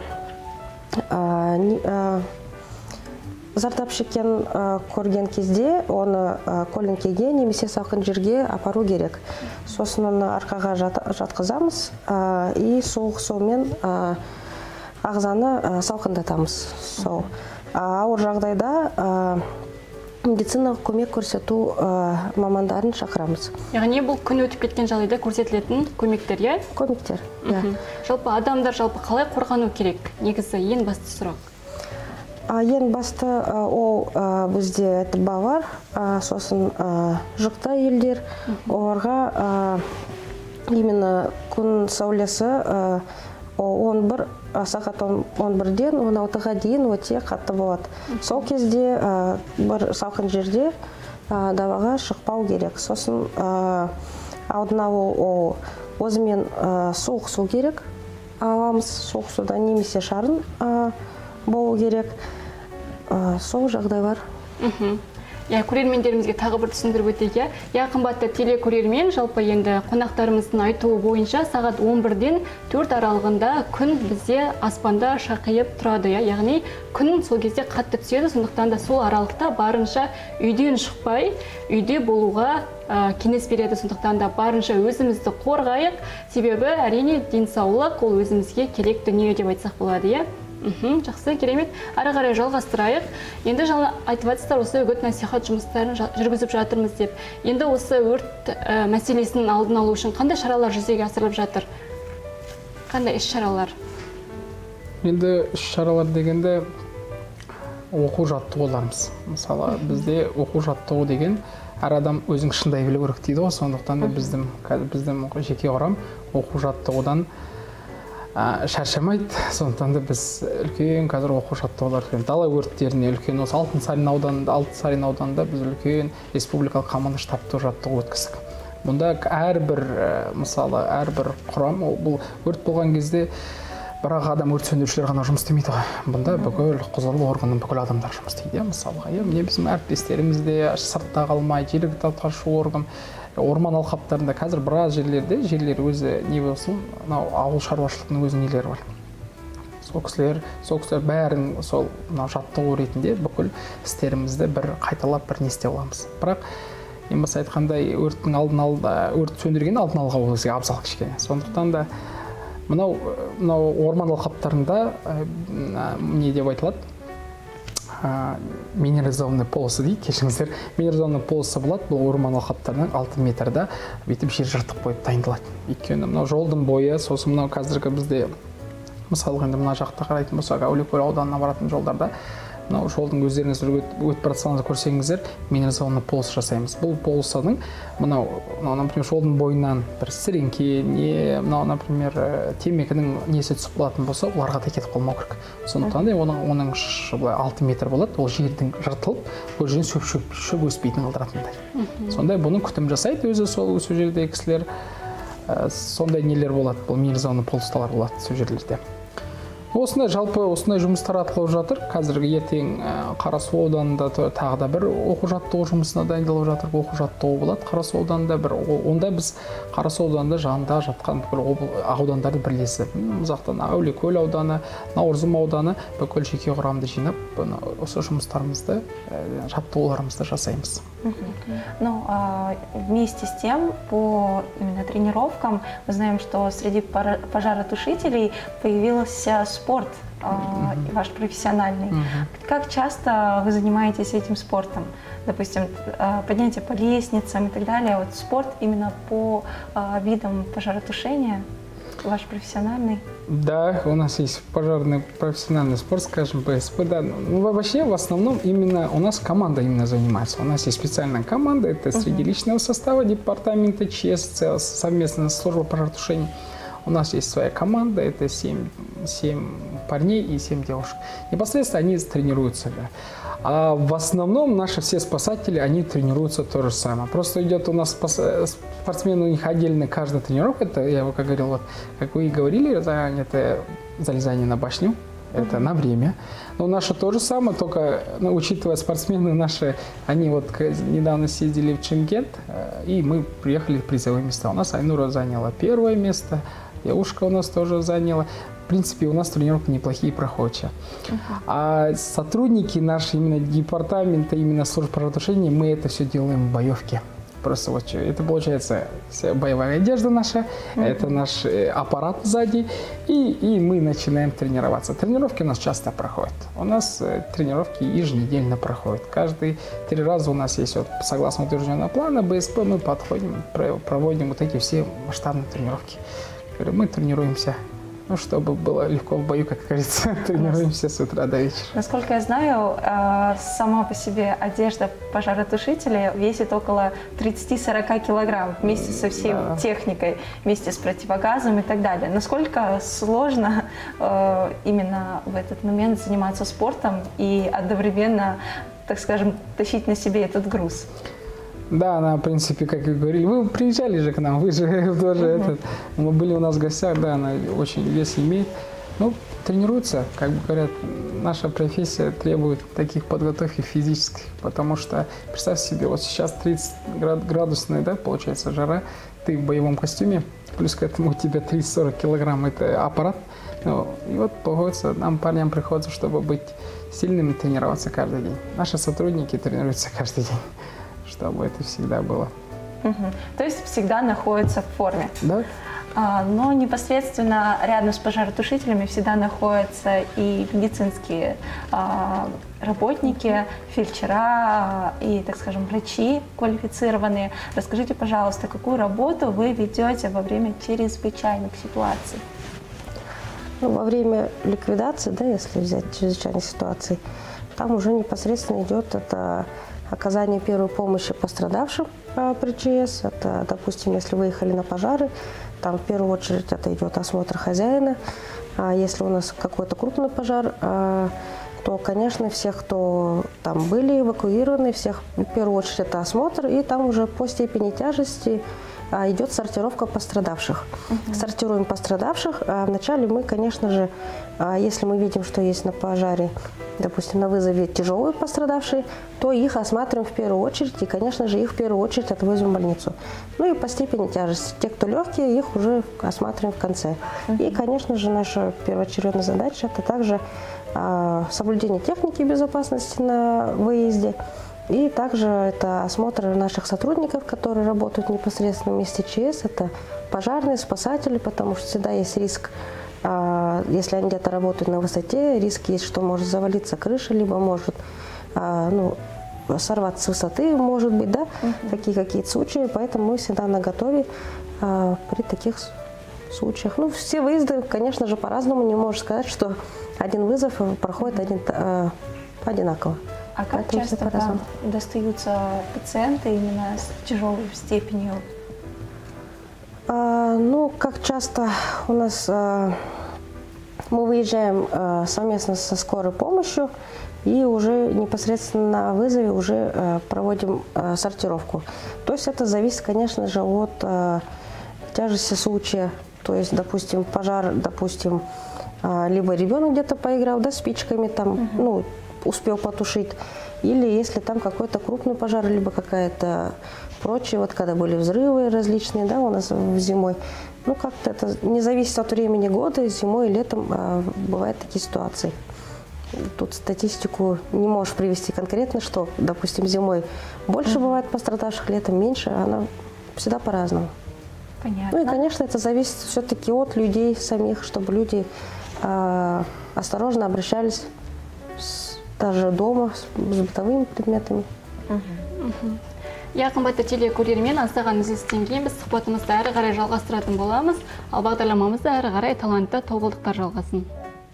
Зардап шеккен көрген кезде оны көлеңкеге немесе салқын жерге апару керек. Сосын оны арқаға жатқызамыз и суық сумен ағзаны салқындатамыз. Сол. Ауыр жағдайда медициналық көмек көрсету мамандарын шақырамыз. Яғни бұл күн өтіп кеткен жағдайда көрсетілетін көмектер, иә? Көмектер. Жалпы адамдар жалпы қалай қорғану керек? Негізі ең басты сұрақ. Ең басты ол бізде балалар, сосын жүкті әйелдер, оларға именно күн сәулесі он бір сағат он бірден он алтыға дейін өте қатты болады. Сол кезде бір салқын жерде далаға шықпау керек. Сосын алдын алу өзімен суық су керек. Аламыз суық судан немесе шарын болу керек. Сол жағдайлар Я көрермендерімізге тағы бір түсіндіріп өтейік. Я қымбатты телекөрермен, жалпы енді қонақтарымыздың айтуы бойынша сағат он бірден төрт аралығында күн бізде аспанда шақиып тұрады. Яғни күн сол кезде қатты түседі, сондықтан да сол аралықта барынша үйден шықпай, үйде болуға кеңес береді. Сондықтан да барынша өзімізді қорғайық, себебі әрине денсаулық ол өзімізге керек дүние деп айтсақ болады, иә? Жақсы, керемет. Ары қарай жалғастырайық. Енді жаңа айтып жатсыздар, осы үгіт насихат жұмыстарын жүргізіп жатырмыз деп. Енді осы өрт мәселесінің алдын алу үшін қандай шаралар жүзеге асырылып жатыр? Қандай іс-шаралар? Енді іс-шаралар дегенде оқу жаттығуларымыз. Мысалы, бізде оқу жаттығу деген әр адам өзің шындай білу керек дейді ғой. Сондықтан да біздің біздің жеке құрам оқу жаттығудан шаршамайды. Сондықтан да біз үлкен қазір оқу жаттығулар, дала өрттеріне үлкен, осы Алтынсарин ауданында, Алтынсарин ауданында біз үлкен республикалық команда штабты жаттығу өткіздік. Мұнда әрбір, мысалы, әрбір құрам, бұл өрт болған кезде бірақ адам өрт сөндірушілер ғана жұмыс істемейді ғой. Бұнда бүкіл құзырлы органның бүкіл адамдар жұмыс істейді, мысалға. Міне біздің әріптестеріміз де сыртта қалмай, жергілікті атқарушы орган, орман алқаптарында қазір біраз жерлерде жерлер өзі не болсын, мынау ауыл шаруашылығының өз нелері бар. Сол кісілер, сол кісілер бәрін сол мынау жаттығу ретінде бүкіл істерімізді бір қайталап бір не істеп аламыз. Бірақ ең басты айтқандай өрттің алдын алды, өрт сөндірген алдын алуға ол бізге абзал кішкене. Сондықтан да мынау мынау орман алқаптарында не деп айтылады? Минерализованный полосы дейді, кешіңіздер. Минерализованный полосы болады, бұл орман алқаптарының алты метрда бүйтіп жер жыртық қойып дайындалады. Өйткені мынау жолдың бойы, сосын мынау қазіргі бізде мысалы енді мына жақта қарайтын болсақ, Әулиекөл ауданына баратын жолдарда мынау жолдың өздеріңіз өтіп бара жатқаныңызды көрсеңіздер, минерализованный полос жасаймыз. Бұл полосаның мынау, например, жолдың бойынан бір сіреңке, не мынау, например, темекінің несі түсіп қалатын болса, оларға да кетіп қалмау керек. Сондықтан да оның оның алты метр болады, ол жердің жыртылып, ол жерден шөп шөп шөп өспейтін қалдыратындай. Сондай бұны күтім жасайды өзі сол сол жердегі кісілер. Сондай нелер болады, бұл минерализованный полосталар болады сол жерлерде. Осындай жалпы осындай жұмыстар атқарылып жатыр. Қазіргі ертең Қарасу ауданында тағы да бір оқу жаттығу жұмысына дайындалып жатыр. Оқу жаттығу болады Қарасу ауданында бір. Онда біз Қарасу ауданында жанында жатқан бүкіл аудандарды бірлесіп, ұзақтан Әулиекөл ауданы, Наурызым ауданы бүкіл жеке құрамды жинап, осы жұмыстарымызды, жаттығуларымызды жасаймыз. Ну, вместе с тем, по именно тренировкам, мы знаем, что среди пожаротушителей появился спорт, mm-hmm. ваш профессиональный. Mm-hmm. Как часто вы занимаетесь этим спортом? Допустим, поднятие по лестницам и так далее. Вот спорт именно по видам пожаротушения, ваш профессиональный? Да, у нас есть пожарный профессиональный спорт, скажем, пэ эс пэ. Да. Ну, вообще, в основном, именно у нас команда именно занимается. У нас есть специальная команда, это среди uh-huh. личного состава департамента ЧС, совместно с службой пожаротушения. У нас есть своя команда, это семь, семь парней и семь девушек. Непосредственно они тренируются. Да. А в основном наши все спасатели, они тренируются то же самое. Просто идет у нас спортсмены, у них отдельно каждая тренировка. Это, я как говорил, вот, как вы и говорили, это залезание на башню. Это на время. Но наше то же самое, только ну, учитывая спортсмены наши, они вот недавно съездили в Чимкент, и мы приехали в призовые места. У нас Айнура заняла первое место, девушка у нас тоже заняла. В принципе, у нас тренировки неплохие проходят. Uh-huh. А сотрудники наши, именно департамента, именно службы пожаротушения, мы это все делаем в боевке. Просто вот это получается боевая одежда наша, uh-huh. это наш аппарат сзади, и, и мы начинаем тренироваться. Тренировки у нас часто проходят. У нас тренировки еженедельно проходят. Каждые три раза у нас есть, вот, согласно утвержденного плана бэ эс пэ, мы подходим, проводим вот эти все масштабные тренировки. Мы тренируемся. Ну, чтобы было легко в бою, как говорится, тренируемся с утра до вечера. Насколько я знаю, сама по себе одежда пожаротушителя весит около тридцати-сорока килограмм вместе со всей да. техникой, вместе с противогазом и так далее. Насколько сложно именно в этот момент заниматься спортом и одновременно, так скажем, тащить на себе этот груз? Да, она, в принципе, как и говорили, вы приезжали же к нам, вы же тоже uh-huh. этот, мы были у нас в гостях, да, она очень вес имеет. Ну, тренируются, как бы говорят, наша профессия требует таких подготовки физических, потому что, представь себе, вот сейчас тридцать градусная, да, получается, жара, ты в боевом костюме, плюс к этому у тебя тридцать-сорок килограмм, это аппарат, ну, и вот, получается, нам, парням, приходится, чтобы быть сильными, тренироваться каждый день. Наши сотрудники тренируются каждый день, чтобы это всегда было. Угу. То есть всегда находятся в форме. Да. А, но непосредственно рядом с пожаротушителями всегда находятся и медицинские а, работники, фельдшера и, так скажем, врачи квалифицированные. Расскажите, пожалуйста, какую работу вы ведете во время чрезвычайных ситуаций? Ну, во время ликвидации, да, если взять чрезвычайные ситуации, там уже непосредственно идет это оказание первой помощи пострадавшим а, при ЧС. Это, допустим, если выехали на пожары, там в первую очередь это идет осмотр хозяина. А если у нас какой-то крупный пожар, а, то, конечно, всех, кто там были эвакуированы, всех в первую очередь это осмотр, и там уже по степени тяжести а, идет сортировка пострадавших. Uh-huh. Сортируем пострадавших. А вначале мы, конечно же, а, если мы видим, что есть на пожаре, допустим, на вызове тяжелые пострадавшие, то их осматриваем в первую очередь, и, конечно же, их в первую очередь отвозим в больницу. Ну и по степени тяжести. Те, кто легкие, их уже осматриваем в конце. Uh-huh. И, конечно же, наша первоочередная задача – это также а, соблюдение техники безопасности на выезде. И также это осмотр наших сотрудников, которые работают непосредственно в месте ЧС. Это пожарные, спасатели, потому что всегда есть риск, если они где-то работают на высоте, риск есть, что может завалиться крыша, либо может ну, сорваться с высоты, может быть, да, uh-huh. такие какие-то случаи. Поэтому мы всегда наготове при таких случаях. Ну, все выезды, конечно же, по-разному. Не можешь сказать, что один вызов проходит один, одинаково. А как Поэтому часто вам достаются пациенты именно с тяжелой степенью? А, ну, как часто у нас а, мы выезжаем а, совместно со скорой помощью и уже непосредственно на вызове уже а, проводим а, сортировку. То есть это зависит, конечно же, от а, тяжести случая. То есть, допустим, пожар, допустим, а, либо ребенок где-то поиграл, да, спичками там, uh-huh. ну, успел потушить, или если там какой-то крупный пожар, либо какая-то прочее, вот когда были взрывы различные, да, у нас зимой, ну как-то это не зависит от времени года, зимой и летом а, бывают такие ситуации. Тут статистику не можешь привести конкретно, что, допустим, зимой больше mm-hmm. бывает пострадавших, летом меньше, она всегда по-разному. Понятно. Ну и, конечно, это зависит все-таки от людей самих, чтобы люди а, осторожно обращались с даже дома с бытовыми предметами. Я қымбатты телекөрермен, аңсаған үзілістен кейін біз сұхбатымызды әрі қарай жалғастыратын боламыз, ал бағдарламамызды әрі қарай талантты тобылдықтар жалғасын.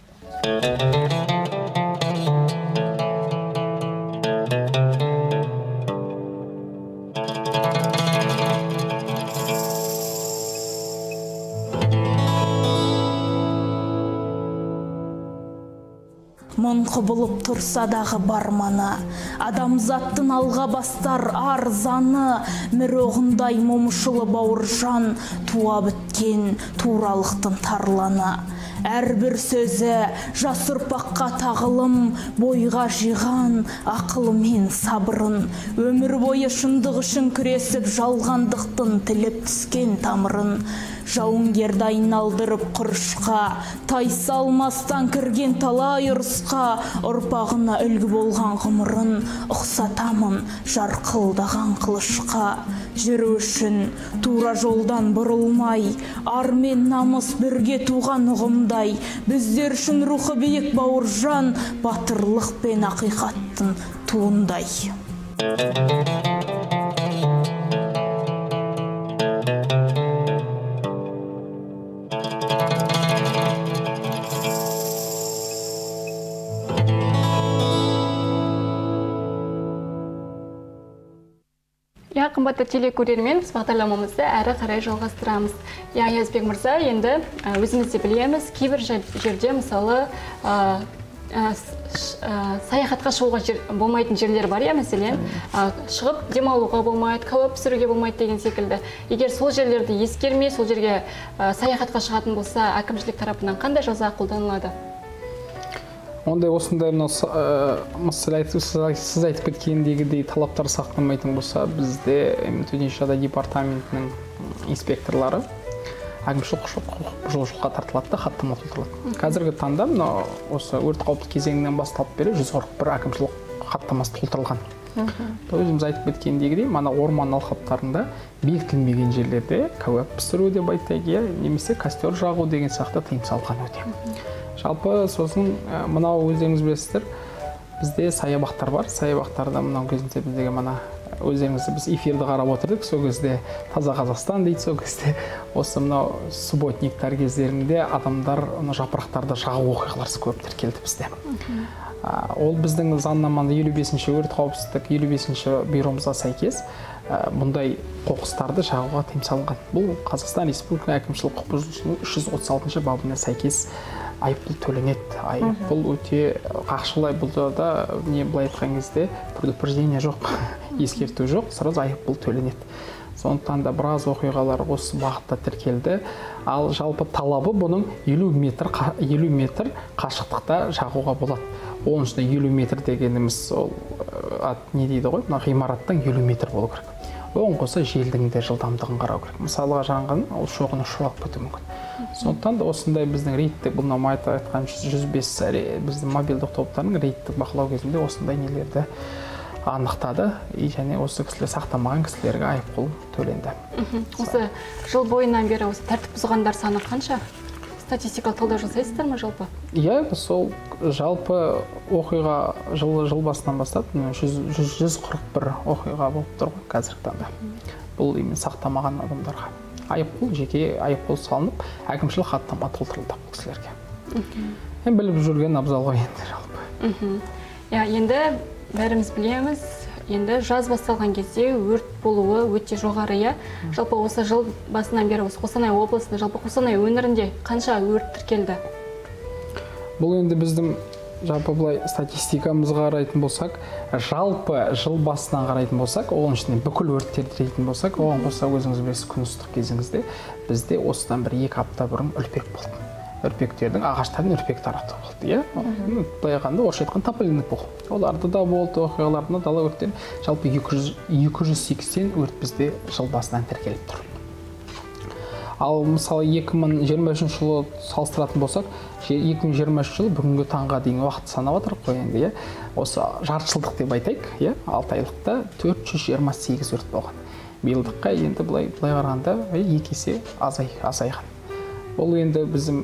Мұн құбылып тұрса дағы барманы, адамзаттың алға бастар арзаны, міроғындай момышылы бауыржан, туа біткен туралықтың тарланы. Әрбір сөзі жас ұрпаққа тағылым, бойға жиған ақылы мен сабырын, өмір бойы шындық үшін күресіп жалғандықтың тіліп түскен тамырын. Жауынгерді айналдырып құрышқа, тайсалмастан кірген талай ұрысқа, ұрпағына үлгі болған ғұмырын ұқсатамын жарқылдаған қылышқа. Жүру үшін тура жолдан бұрылмай, ар мен намыс бірге туған ұғымдай, біздер үшін рухы биік бауыржан, батырлық пен ақиқаттың туындай. Я қымбатты телекөрермен, біз бағдарламамызды әрі қарай жалғастырамыз. Я Язбек мырза, енді өзіміз де білеміз, кейбір жерде мысалы саяхатқа шығуға болмайтын жерлер бар, мәселен, шығып демалуға болмайды, кәуіп пісіруге болмайды деген секілді. Егер сол жерлерді ескермей, сол жерге саяхатқа шығатын болса, әкімшілік тарапынан қандай жаза қолданылады? ондай осындай мынау сіз айтып кеткендегідей талаптар сақталмайтын болса, бізде төтенше жағдай департаментінің инспекторлары әкімшілік құқық бұзушылыққа тартылады да хаттама толтырылады. Қазіргі таңда мынау осы өрт қауіпті кезеңінен басталып бері жүз қырық бір әкімшілік хаттамасы толтырылған. Өзіміз айтып кеткендегідей, мана орман алқаптарында бекітілмеген жерлерде кәуап пісіру деп айтайық, немесе костер жағу деген сияқты тыйым салған өте. Жалпы сосын мынау өздеріңіз білесіздер, бізде саябақтар бар. Саябақтарда мынау кезінде біздегі мана өздеріңізді біз эфирді қарап отырдық. Сол кезде Таза Қазақстан дейді, сол кезде осы мынау субботниктар кездерінде адамдар жапырақтарды жағу оқиғалары көп тіркелді бізде. Ол біздің заңнамада елу бесінші өрт қауіпсіздік елу бесінші бұйрығымызға сәйкес бұндай қоқыстарды жағуға тыйым салынған. Бұл Қазақстан Республикасы әкімшілік құқық бұзушылықтың үш жүз отыз алтыншы бабына сәйкес айыппұл төленеді. Айыппұл өте қақшылай, бұлда да не былай айтқан кезде предупреждение жоқ, ескерту жоқ, сразу айыппұл төленеді. Сондықтан да біраз оқиғалар осы бағытта тіркелді. Ал жалпы талабы бұның елу метр қашықтықта жағуға болады. Оның ішінде елу метр дегеніміз ол не дейді ғой, ғимараттан елу метр болу керек. Оған қоса желдің де жылдамдығын қарау керек. Мысалға жанған ол шоғын ұшырап кетуі мүмкін. Сондықтан да осындай біздің рейдтік, бұл намайты айтқан жүз бес біздің мобильдік топтарының рейдтік бақылау кезінде осындай нелерді анықтады, және осы кісілер сақтамаған кісілерге айыппұл төленді. Осы жыл бойынан бері осы тәртіп бұзғандар саны қанша? Статистикалық талдау жасайсыздар ма жалпы? Иә, сол жалпы оқиға жыл басынан бастап жүз қырық бір оқиға болып тұр ғой қазіргі таңда. Бұл именно сақтамаған адамдарға айыппұл, жеке айыппұл салынып, әкімшілік хаттама толтырылды бұл кісілерге. Мен біліп жүрген абзал ғой енді жалпы. Енді бәріміз білеміз, енді жаз басталған кезде өрт болуы өте жоғары. Жалпы осы жыл басынан бері осы Қостанай облысында, жалпы Қостанай өңірінде қанша өрт тіркелді? Бұл енді біздің жалпы бұлай статистикамызға қарайтын болсақ, жалпы жыл басынан қарайтын болсақ, оның ішінде бүкіл өрттерді дейтін болсақ, оған қоса өзіңіз білесіз күн ыстық кезіңізде бізде осыдан бір екі апта бұрын үлпек болды. Үрпектердің ағаштардың үрпек тарату болды. Былай айтқанда орысша айтқан тополиндік бұл. Оларды да болды, оқиғаларында дала өрттен жалпы екі жүз сексен өрт бізде жыл басынан тіркеліп тұр. Ал мысалы екі мың жиырма үшінші жылы салыстыратын болсақ, екі мың жиырма үшінші жылы бүгінгі таңға дейін уақыт санап отырық қой енді. Осы жартыжылдық деп айтайық, алты айлықта төрт жүз жиырма сегіз өрт болған. Биылдыққа енді былай қарағанда екі есе азайған. Бұл енді біздің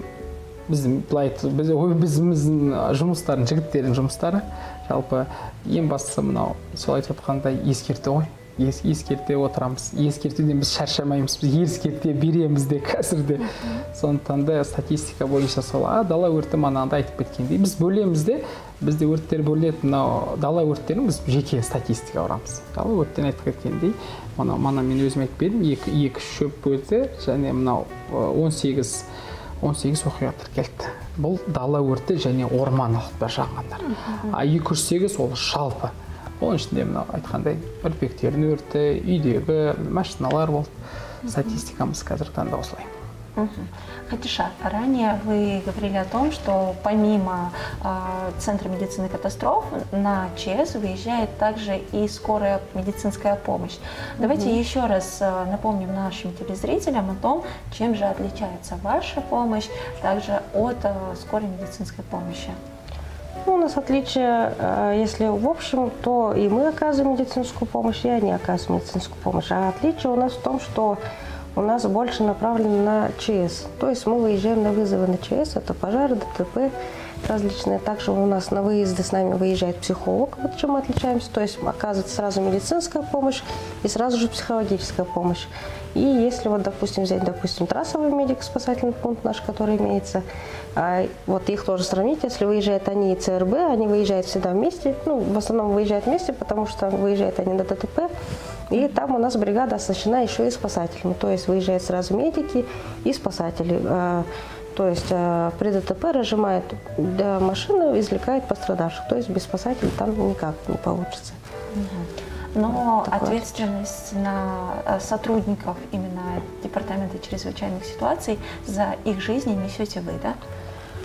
біздің жұмыстарын, жігіттердің жұмыстары жалпы ең бастысы мынау сол айтып отқандай ескерте ғой. Ескерте отырамыз. Ескертуден біз шаршамаймыз, біз ескерте береміз де қазірде. Сондықтан да статистика бойынша сол, дала өрті манағында айтып кеткендей. Біз бөлеміз де, бізде өрттер бөлінеді, мынау дала өрттерін біз жеке статистика ұрамыз. Дала өрттен айтып кеткендей, мана мен өзім айтып бердім, екі шөп өрті және мынау он сегіз оқиға тіркелді. Бұл дала өрті және орман алқаптар жанғандар. А екі жүз сегіз ол жалпы. Оның ішінде мынау айтқандай үрпектердің өрті, үйдегі машиналар болды. Статистикамыз қазіргі таңда осылай. Хатиша, ранее вы говорили о том, что помимо э, Центра медицины катастроф на ЧС выезжает также и скорая медицинская помощь. Давайте mm-hmm. еще раз э, напомним нашим телезрителям о том, чем же отличается ваша помощь также от э, скорой медицинской помощи. Ну, у нас отличие, э, если в общем, то и мы оказываем медицинскую помощь, и они оказывают медицинскую помощь. А отличие у нас в том, что у нас больше направлено на ЧС. То есть мы выезжаем на вызовы на ЧС, это пожары, ДТП различные. Также у нас на выезды с нами выезжает психолог, вот чем мы отличаемся. То есть оказывается сразу медицинская помощь и сразу же психологическая помощь. И если вот, допустим, взять, допустим, трассовый медик, спасательный пункт наш, который имеется, а, вот их тоже сравнить, если выезжают они и ЦРБ, они выезжают всегда вместе, ну, в основном выезжают вместе, потому что выезжают они на ДТП, и там у нас бригада оснащена еще и спасателями, то есть выезжают сразу медики и спасатели. А, то есть а, при ДТП разжимают да, машину, извлекают пострадавших, то есть без спасателей там никак не получится. Но такое. Ответственность на сотрудников именно Департамента чрезвычайных ситуаций за их жизни несете вы, да?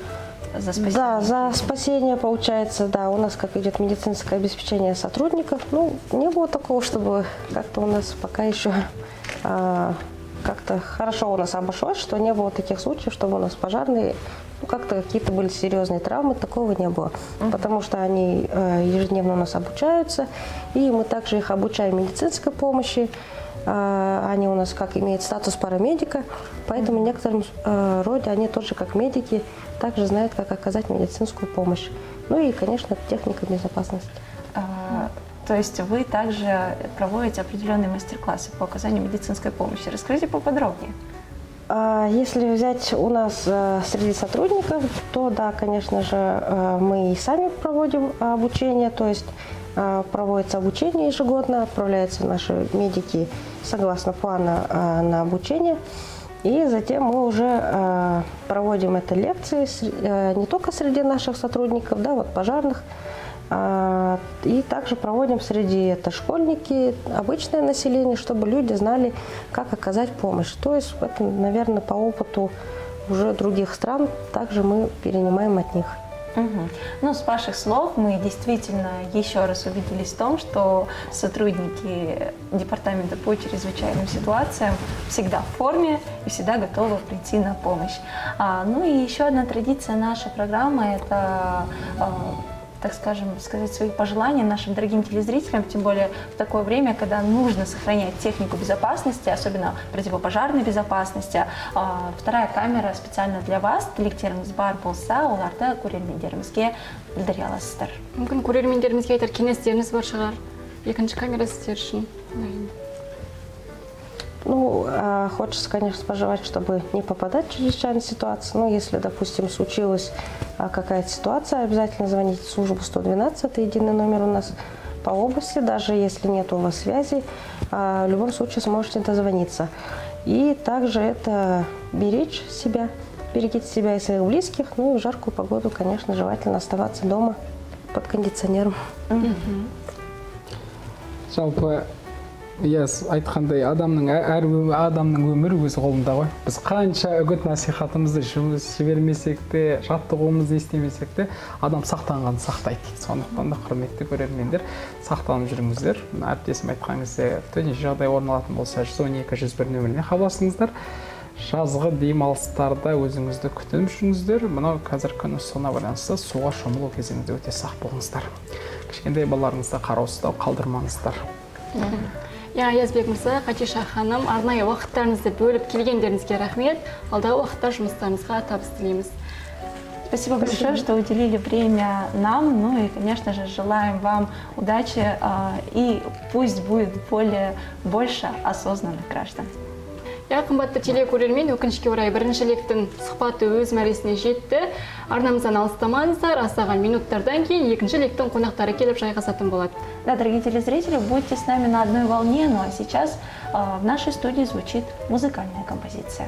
за спасение? Да, за спасение получается, да, у нас как идет медицинское обеспечение сотрудников. Ну, не было такого, чтобы как-то у нас пока еще а, как-то хорошо у нас обошлось, что не было таких случаев, чтобы у нас пожарные, ну, как-то какие-то были серьезные травмы, такого не было. Mm-hmm. Потому что они а, ежедневно у нас обучаются, и мы также их обучаем медицинской помощи. А, они у нас как имеют статус парамедика, поэтому в некотором а, роде они тоже как медики также знают, как оказать медицинскую помощь. Ну и, конечно, техника безопасности. А, то есть вы также проводите определенные мастер-классы по оказанию медицинской помощи. Расскажите поподробнее. А, если взять у нас а, среди сотрудников, то да, конечно же, а, мы и сами проводим обучение, то есть а, проводится обучение ежегодно, отправляются наши медики согласно плана а, на обучение. И затем мы уже э, проводим это лекции э, не только среди наших сотрудников, да, вот пожарных, э, и также проводим среди это школьники, обычное население, чтобы люди знали, как оказать помощь. То есть это, наверное, по опыту уже других стран также мы перенимаем от них. Угу. Ну, с ваших слов мы действительно еще раз убедились в том, что сотрудники департамента по чрезвычайным ситуациям всегда в форме и всегда готовы прийти на помощь. А, ну и еще одна традиция нашей программы – это, а, так скажем, сказать свои пожелания нашим дорогим телезрителям, тем более в такое время, когда нужно сохранять технику безопасности, особенно противопожарной безопасности. А, вторая камера специально для вас. Тілектеріңіз бар болса, оларды көрермендерімізге білдіре аласыздар. Мүмкін көрермендерімізге айтар кеңестеріңіз бар шығар. Екінші камера сіздер үшін. Ну, э, хочется, конечно, пожелать, чтобы не попадать в чрезвычайную ситуацию. Ну, если, допустим, случилась э, какая-то ситуация, обязательно звоните в службу сто двенадцать, это единый номер у нас по области. Даже если нет у вас связи, э, в любом случае сможете дозвониться. И также это беречь себя, берегите себя и своих близких. Ну и в жаркую погоду, конечно, желательно оставаться дома под кондиционером. Жалпы, иә, айтқандай, адамның әр адамның өмірі өз қолында ғой. Біз қанша үгіт насихатымызды жібермесек те, жаттығуымызды естемесек те, адам сақтанғанды сақтайды. Сондықтан да құрметті көрермендер, сақтанып жүріңіздер. Әріптесім айтқан кезде төтенше жағдай орын алатын болса, жүз он екі жүз бір нөміріне хабарласыңыздар. Жазғы демалыстарда өзіңізді күтініп жүріңіздер. Мынау қазір күн ысуына байланысты суға шомылу кезеңінде өте сақ болыңыздар. Кішкентай балаларыңызды қараусыздау қалдырмаңыздар. Я, Аязбек мырза, Хатиша ханым, арнайы уақыттарыңызды бөліп келгендеріңізге рахмет. Алдағы уақытта жұмыстарыңызға табыс тілейміз. Спасибо большое, что уделили время нам. Ну и, конечно же, желаем вам удачи и пусть будет более, больше осознанных граждан. Я, қымбатты телекөрермен, өкінішке орай бірінші лектің сұхбаты өз мәресіне жетті. Арнамыздан алыстамаңыздар, астаған минуттардан кейін екінші лектің қонақтары келіп жайғасатын болады. Да, дорогие телезрители, будьте с нами на одной волне, ну а сейчас э, в нашей студии звучит музыкальная композиция.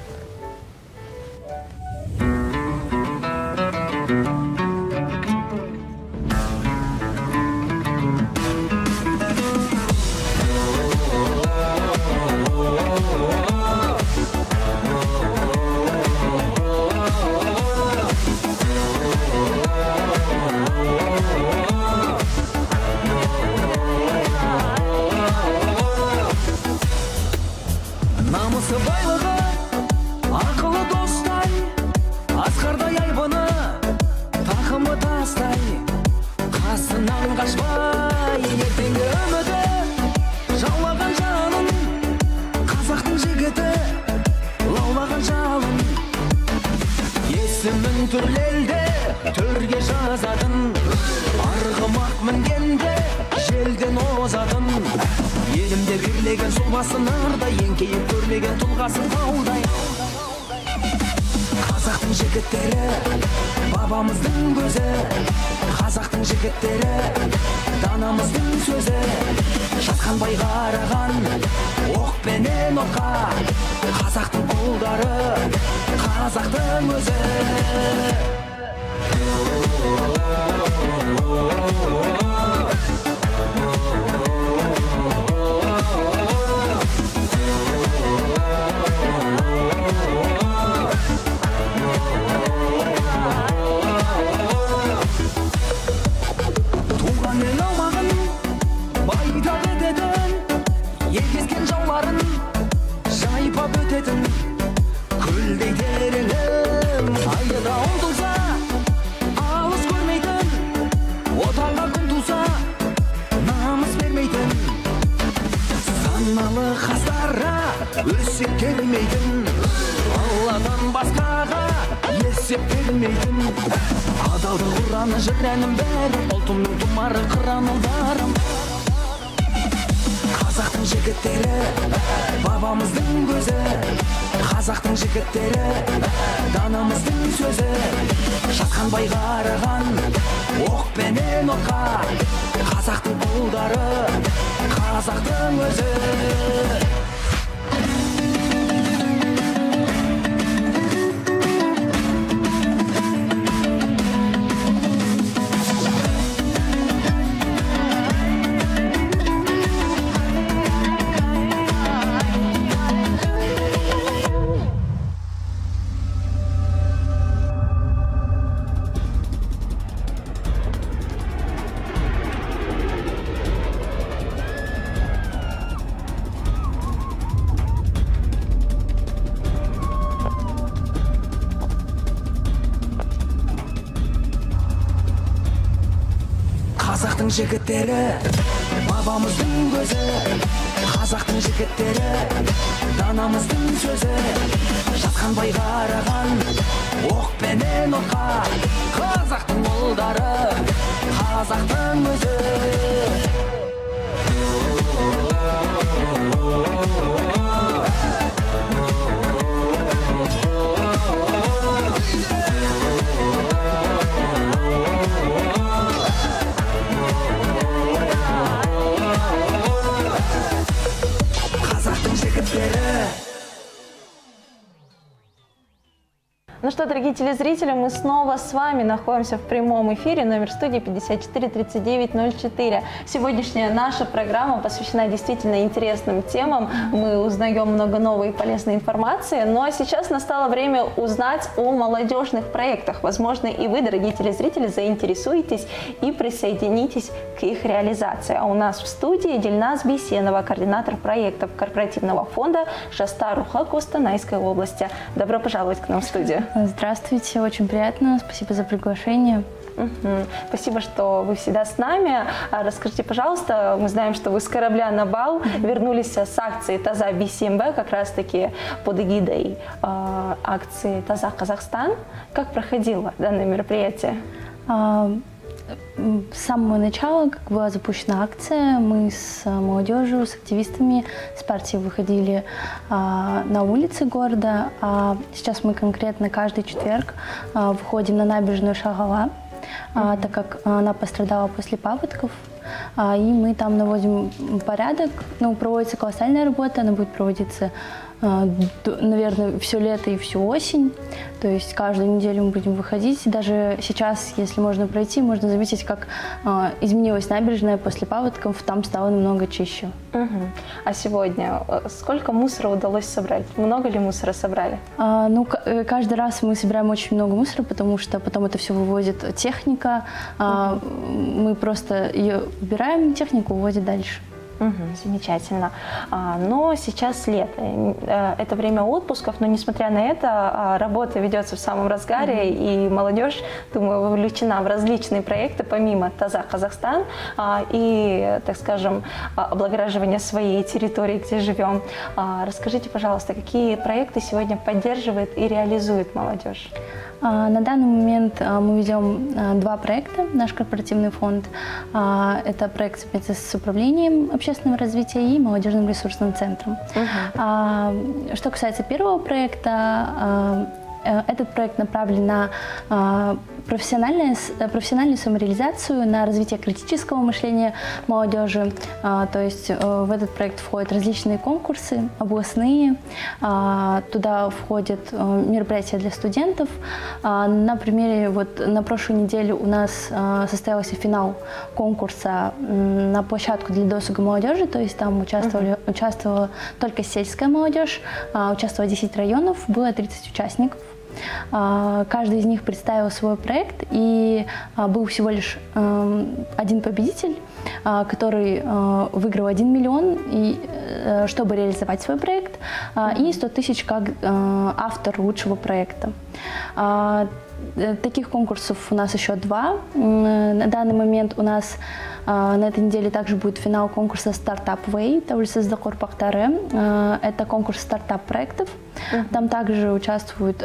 Намысы байлығы, ақылы достай, асқардай айбыны, тақымы тастай, қасынан қашпай, ертеңгі үміті, жаулаған жанын, қазақтың жігіті, лаулаған жалын. Есімін түрлелде, төрге жазатын, арғымақ мінгенде, желден озатын. Елімде бірлеген сұлбасын ардай, еңкейіп көрмеген тұлғасын таудай. Қазақтың жігіттері, бабамыздың көзі, қазақтың жігіттері, данамыздың сөзі. Жатқанбай қараған, оқпенен оққа, қазақтың ұлдары, қазақтың өзі. өсек келмейтін, Алладан басқаға есеп бермейтін. Адалдық ұраны жыр әнім бәрі, ұлтымның тұмары қыран ұлдарым. Қазақтың жігіттері, бабамыздың көзі, қазақтың жігіттері, данамыздың сөзі. Жатқан байға араған, оқпенен оққа, қазақтың ұлдары, қазақтың өзі. Қазақтың жігіттері, бабамыздың көзі, қазақтың жігіттері, данамыздың сөзі. Жатқан байға араған, оқпенен оққа, қазақтың ұлдары, қазақтың өзі. Ну что, дорогие телезрители, мы снова с вами находимся в прямом эфире, номер студии пятьдесят четыре тридцать девять ноль четыре. Сегодняшняя наша программа посвящена действительно интересным темам. Мы узнаем много новой и полезной информации. Ну а сейчас настало время узнать о молодежных проектах. Возможно, и вы, дорогие телезрители, заинтересуетесь и присоединитесь к их реализации. А у нас в студии Дильназ Бейсенова, координатор проектов корпоративного фонда «Жастар Рухы» Костанайской области. Добро пожаловать к нам в студию. Здравствуйте, очень приятно, спасибо за приглашение. Угу. Спасибо, что вы всегда с нами. Расскажите, пожалуйста, мы знаем, что вы с корабля на бал вернулись с акции «Таза Бейсенбе», как раз-таки под эгидой э, акции «Таза Казахстан». Как проходило данное мероприятие? А, с самого начала, как была запущена акция, мы с молодежью, с активистами, с партией выходили а, на улицы города. А сейчас мы конкретно каждый четверг а, выходим на набережную Шагала, а, так как она пострадала после паводков. А, и мы там наводим порядок. Ну, проводится колоссальная работа, она будет проводиться, а, до, наверное, все лето и всю осень. То есть каждую неделю мы будем выходить. Даже сейчас, если можно пройти, можно заметить, как а, изменилась набережная после паводков, там стало намного чище. Угу. А сегодня сколько мусора удалось собрать? Много ли мусора собрали? А, ну, каждый раз мы собираем очень много мусора, потому что потом это все вывозит техника. А, угу. Мы просто ее убираем, технику уводит дальше. Угу, замечательно. А, но сейчас лето. Это время отпусков, но несмотря на это, работа ведется в самом разгаре, mm-hmm. и молодежь, думаю, вовлечена в различные проекты, помимо «Таза Казахстан» и, так скажем, облагораживания своей территории, где живем. Расскажите, пожалуйста, какие проекты сегодня поддерживает и реализует молодежь? На данный момент мы ведем два проекта, наш корпоративный фонд. Это проект совместно с управлением общественного развития и молодежным ресурсным центром. Uh-huh. Что касается первого проекта, этот проект направлен на профессиональную, профессиональную самореализацию, на развитие критического мышления молодежи. То есть в этот проект входят различные конкурсы областные, туда входят мероприятия для студентов. На примере, вот на прошлой неделе у нас состоялся финал конкурса на площадку для досуга молодежи, то есть там участвовали, uh-huh. участвовала только сельская молодежь, участвовало десять районов, было тридцать участников. Каждый из них представил свой проект, и был всего лишь один победитель, который выиграл один миллион, и, чтобы реализовать свой проект, и сто тысяч как автор лучшего проекта. Таких конкурсов у нас еще два. На данный момент у нас на этой неделе также будет финал конкурса Startup Way, Тәуелсіздік ұрпақтары. Это конкурс стартап-проектов. Там также участвуют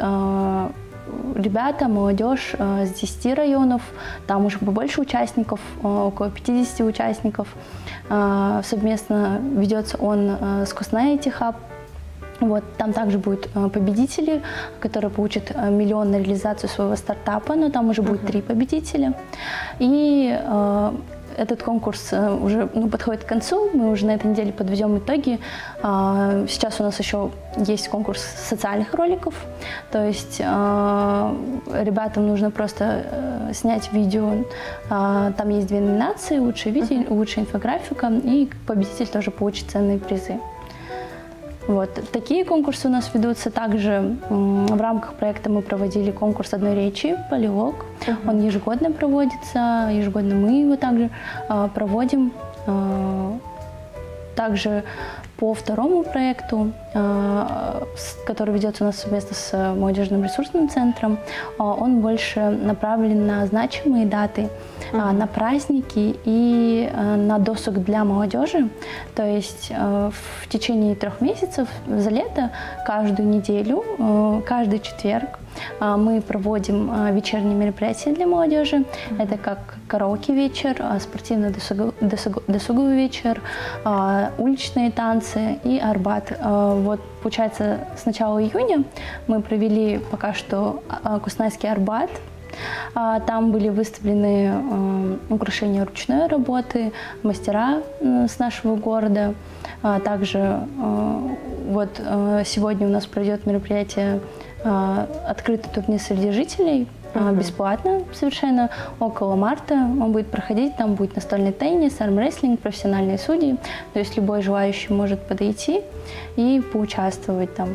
ребята, молодежь с десяти районов, там уже побольше участников, около пятидесяти участников. Совместно ведется он с Куснай ай ти Hub. Вот, там также будут победители, которые получат миллион на реализацию своего стартапа, но там уже будет три победителя. И э, этот конкурс уже ну, подходит к концу, мы уже на этой неделе подведем итоги. Э, сейчас у нас еще есть конкурс социальных роликов, то есть э, ребятам нужно просто э, снять видео, э, там есть две номинации, лучшее видео, лучшая инфографика, и победитель тоже получит ценные призы. Вот. Такие конкурсы у нас ведутся. Также в рамках проекта мы проводили конкурс одной речи «Полилог». Uh-huh. Он ежегодно проводится, ежегодно мы его также э, проводим. Э, также по второму проекту, э, с, который ведется у нас совместно с молодежным ресурсным центром, э, он больше направлен на значимые даты, Uh-huh. на праздники и на досуг для молодежи. То есть в течение трех месяцев за лето, каждую неделю, каждый четверг мы проводим вечерние мероприятия для молодежи. Uh-huh. Это как караоке-вечер, спортивно-досуговый вечер, уличные танцы и Арбат. Вот, получается, с начала июня мы провели пока что Куснайский Арбат. Там были выставлены э, украшения ручной работы, мастера э, с нашего города. А также э, вот э, сегодня у нас пройдет мероприятие э, «Открытый турнир среди жителей», э, бесплатно совершенно, около марта он будет проходить. Там будет настольный теннис, армрестлинг, профессиональные судьи. То есть любой желающий может подойти и поучаствовать там.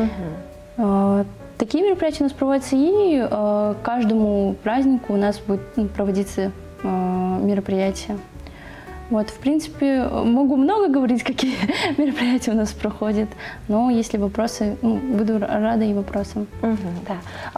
Э, Такие мероприятия у нас проводятся, и э, каждому празднику у нас будет ну, проводиться э, мероприятия. Вот, в принципе, могу много говорить, какие мероприятия у нас проходят, но если вопросы, ну, буду рада и вопросам. Угу, да,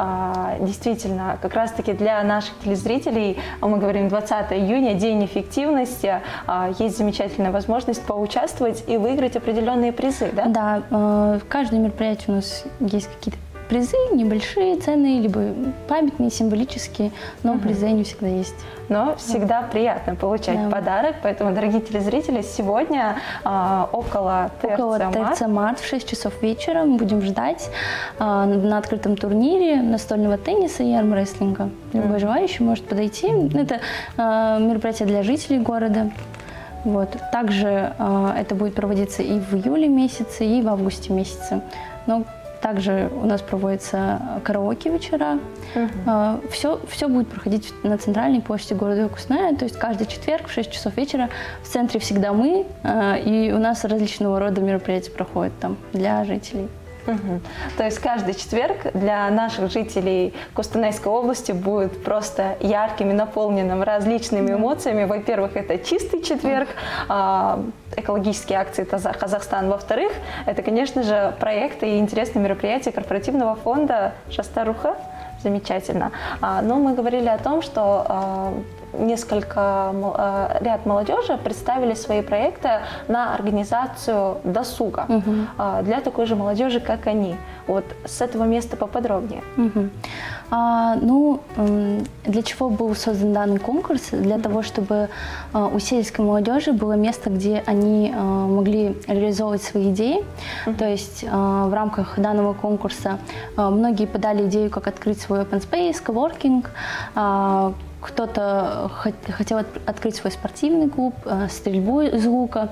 а, действительно, как раз-таки для наших телезрителей, мы говорим двадцатого июня, День эффективности, а, есть замечательная возможность поучаствовать и выиграть определенные призы, да? Да, э, в каждом мероприятии у нас есть какие-то призы, небольшие, ценные, либо памятные, символические, но uh-huh. призы не всегда есть. Но всегда да. приятно получать да. подарок, поэтому, дорогие телезрители, сегодня а, около ТРЦ Около ТРЦ Март в шесть часов вечера мы будем ждать а, на открытом турнире настольного тенниса и армрестлинга. Любой uh-huh. желающий может подойти. Это а, мероприятие для жителей города. Вот. Также а, это будет проводиться и в июле месяце, и в августе месяце. Но также у нас проводятся караоке-вечера. Uh-huh. Все, все будет проходить на центральной площади города Кусная. То есть каждый четверг в шесть часов вечера в центре всегда мы. И у нас различного рода мероприятия проходят там для жителей. Угу. То есть каждый четверг для наших жителей Костанайской области будет просто ярким и наполненным различными эмоциями. Во-первых, это чистый четверг, экологические акции «Таза Казахстан». Во-вторых, это, конечно же, проекты и интересные мероприятия корпоративного фонда «Шастаруха». Замечательно. Но мы говорили о том, что несколько ряд молодежи представили свои проекты на организацию досуга угу. для такой же молодежи, как они. Вот с этого места поподробнее. Угу. А, ну, для чего был создан данный конкурс? Для угу. того, чтобы у сельской молодежи было место, где они могли реализовывать свои идеи. Угу. То есть в рамках данного конкурса многие подали идею, как открыть свой open space, coworking. Кто-то хотел открыть свой спортивный клуб, стрельбу из лука,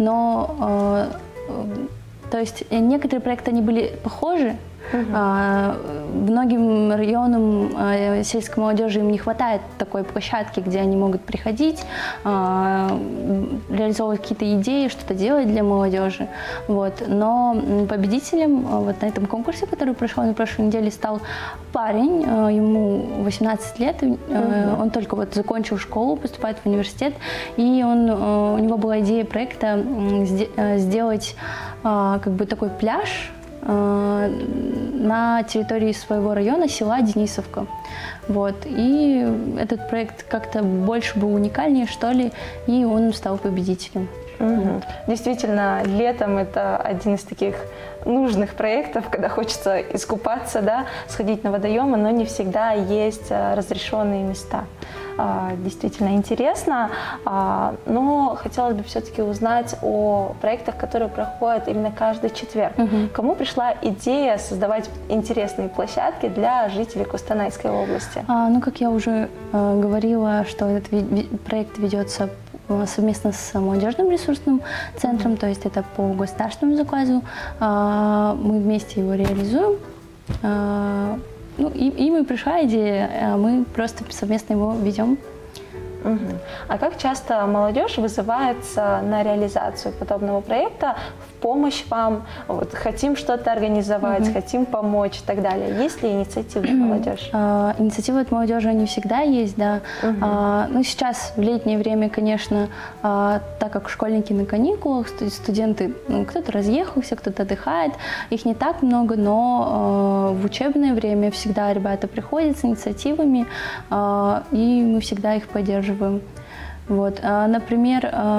но то есть некоторые проекты они были похожи. Uh-huh. Многим районам сельской молодежи им не хватает такой площадки, где они могут приходить, реализовывать какие-то идеи, что-то делать для молодежи. Вот. Но победителем вот на этом конкурсе, который прошел на прошлой неделе, стал парень, ему восемнадцать лет, uh-huh. он только вот закончил школу, поступает в университет, и он, у него была идея проекта сделать как бы такой пляж на территории своего района, села Денисовка. Вот. И этот проект как-то больше был уникальнее, что ли, и он стал победителем. Угу. Действительно, летом это один из таких нужных проектов, когда хочется искупаться, да, сходить на водоемы, но не всегда есть разрешенные места. Действительно интересно, но хотелось бы все-таки узнать о проектах, которые проходят именно каждый четверг. Угу. Кому пришла идея создавать интересные площадки для жителей Костанайской области? А, ну, как я уже э, говорила, что этот ви- проект ведется совместно с молодежным ресурсным центром, то есть это по государственному заказу. А, мы вместе его реализуем. А, ну, и, им и пришла идея, а мы просто совместно его ведем. Угу. А как часто молодежь вызывается на реализацию подобного проекта в помощь вам? Вот, хотим что-то организовать, угу. хотим помочь и так далее. Есть ли инициативы от молодежи? А, инициативы от молодежи они всегда есть, да. Угу. А, ну, сейчас в летнее время, конечно, а, так как школьники на каникулах, студенты, ну, кто-то разъехался, кто-то отдыхает, их не так много, но а, в учебное время всегда ребята приходят с инициативами, а, и мы всегда их поддерживаем. Вот. Например,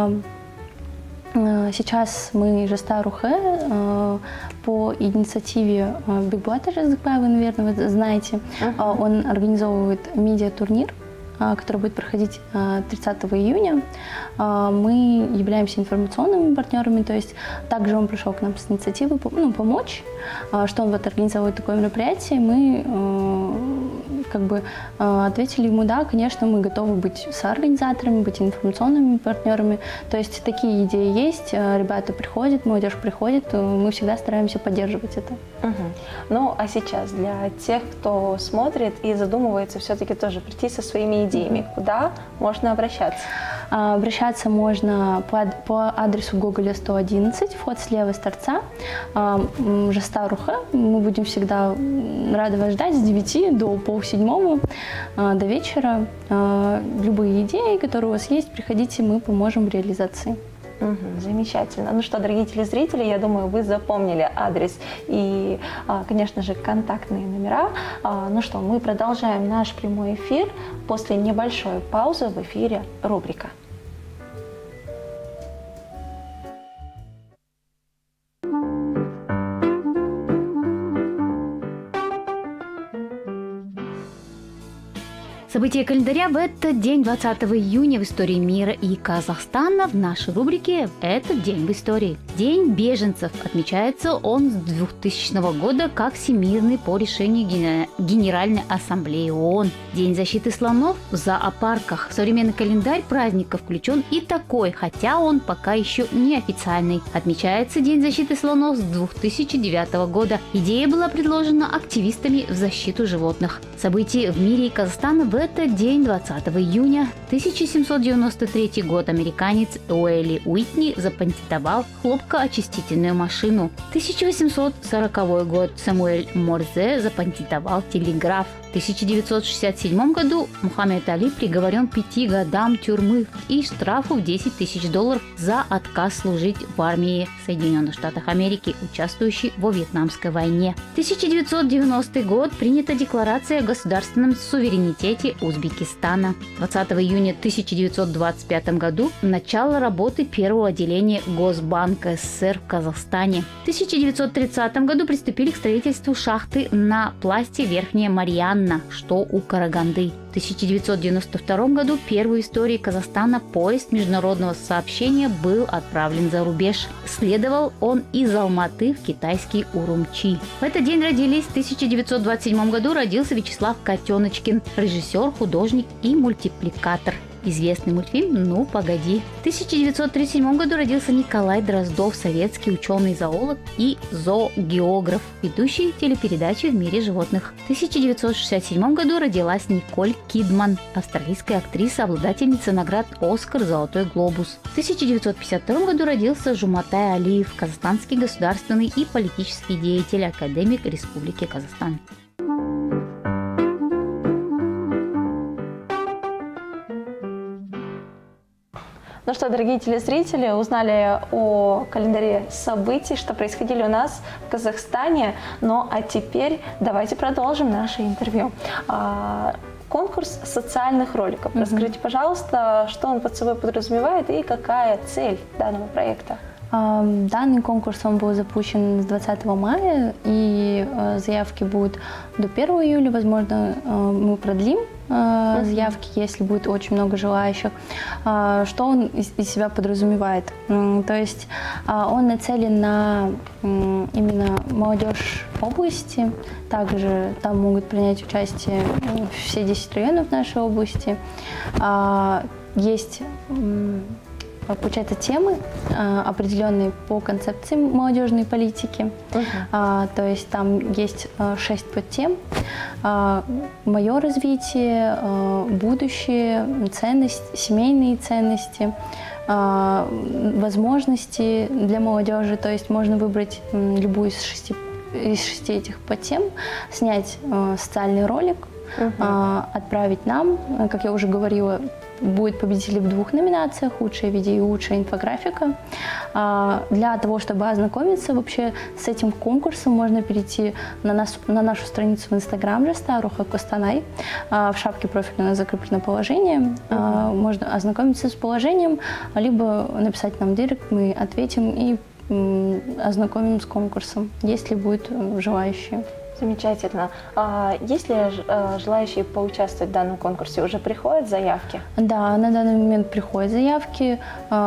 сейчас мы Жастарухе по инициативе Бигбулата Жазыкбаева, вы, наверное, вы знаете, uh-huh. он организовывает медиатурнир, который будет проходить тридцатого июня. Мы являемся информационными партнерами, то есть также он пришел к нам с инициативой, ну, помочь, что он вот организовывает такое мероприятие. Мы как бы ответили ему: да, конечно, мы готовы быть соорганизаторами, быть информационными партнерами. То есть такие идеи есть, ребята приходят, молодежь приходит, мы всегда стараемся поддерживать это. Угу. Ну, а сейчас для тех, кто смотрит и задумывается все-таки тоже прийти со своими идеями, куда можно обращаться? Обращаться можно по, по адресу Гоголя сто одиннадцать, вход слева с торца, Жастарухе. Мы будем всегда рады вас ждать с девяти до полседьмого до вечера. Любые идеи, которые у вас есть, приходите, мы поможем в реализации. Угу, замечательно. Ну что, дорогие телезрители, я думаю, вы запомнили адрес и, конечно же, контактные номера. Ну что, мы продолжаем наш прямой эфир. После небольшой паузы в эфире рубрика. События календаря в этот день, двадцатого июня, в истории мира и Казахстана. В нашей рубрике «Этот день в истории». День беженцев. Отмечается он с двухтысячного года как всемирный по решению Генеральной Ассамблеи ООН. День защиты слонов в зоопарках. В современный календарь праздника включен и такой, хотя он пока еще не официальный. Отмечается День защиты слонов с две тысячи девятого года. Идея была предложена активистами в защиту животных. События в мире и Казахстана в этот день, двадцатого июня тысяча семьсот девяносто третий год, американец Уэлли Уитни запатентовал хлопкоочистительную машину. тысяча восемьсот сороковой год, Самуэль Морзе запатентовал телеграф. В тысяча девятьсот шестьдесят седьмом году Мухаммед Али приговорен к пяти годам тюрьмы и штрафу в десять тысяч долларов за отказ служить в армии Соединенных Штатов Америки, участвующей во Вьетнамской войне. тысяча девятьсот девяностый год, принята Декларация о государственном суверенитете Узбекистана. двадцатого июня тысяча девятьсот двадцать пятом году начало работы первого отделения Госбанка СССР в Казахстане. В тысяча девятьсот тридцатом году приступили к строительству шахты на пласте Верхняя Марьянна, что у Караганды. В тысяча девятьсот девяносто втором году первый в истории Казахстана поезд международного сообщения был отправлен за рубеж. Следовал он из Алматы в китайский Урумчи. В этот день родились. В тысяча девятьсот двадцать седьмом году родился Вячеслав Котеночкин, режиссер, художник и мультипликатор. Известный мультфильм «Ну, погоди». В тысяча девятьсот тридцать седьмом году родился Николай Дроздов, советский ученый-зоолог и зоогеограф, ведущий телепередачи «В мире животных». В тысяча девятьсот шестьдесят седьмом году родилась Николь Кидман, австралийская актриса, обладательница наград «Оскар», «Золотой глобус». В тысяча девятьсот пятьдесят втором году родился Жуматай Алиев, казахстанский государственный и политический деятель, академик Республики Казахстан. Ну Ну что, дорогие телезрители, узнали о календаре событий, что происходили у нас в Казахстане. Ну а теперь давайте продолжим наше интервью. Конкурс социальных роликов. Mm-hmm. Расскажите, пожалуйста, что он под собой подразумевает и какая цель данного проекта? Данный конкурс он был запущен с двадцатого мая, и заявки будут до первого июля. Возможно, мы продлим заявки, если будет очень много желающих. Что он из себя подразумевает? То есть он нацелен на именно молодежь области. Также там могут принять участие все десять районов нашей области. Есть, получается, темы э, определенные по концепции молодежной политики. Uh-huh. а, то есть там есть э, шесть подтем. Э, мое развитие, э, будущее, ценности, семейные ценности, э, возможности для молодежи. То есть можно выбрать э, любую из шести, из шести этих подтем, снять э, социальный ролик, uh-huh. э, отправить нам. Как я уже говорила, будет победители в двух номинациях: лучшее видео и лучшая инфографика. Для того, чтобы ознакомиться вообще с этим конкурсом, можно перейти на, нас, на нашу страницу в Инстаграм Жастаруха Костанай. В шапке профиля у нас закреплено положение. Mm-hmm. Можно ознакомиться с положением, либо написать нам в директ, мы ответим и ознакомим с конкурсом, если будут желающие. Замечательно. А есть ли желающие поучаствовать в данном конкурсе? Уже приходят заявки? Да, на данный момент приходят заявки.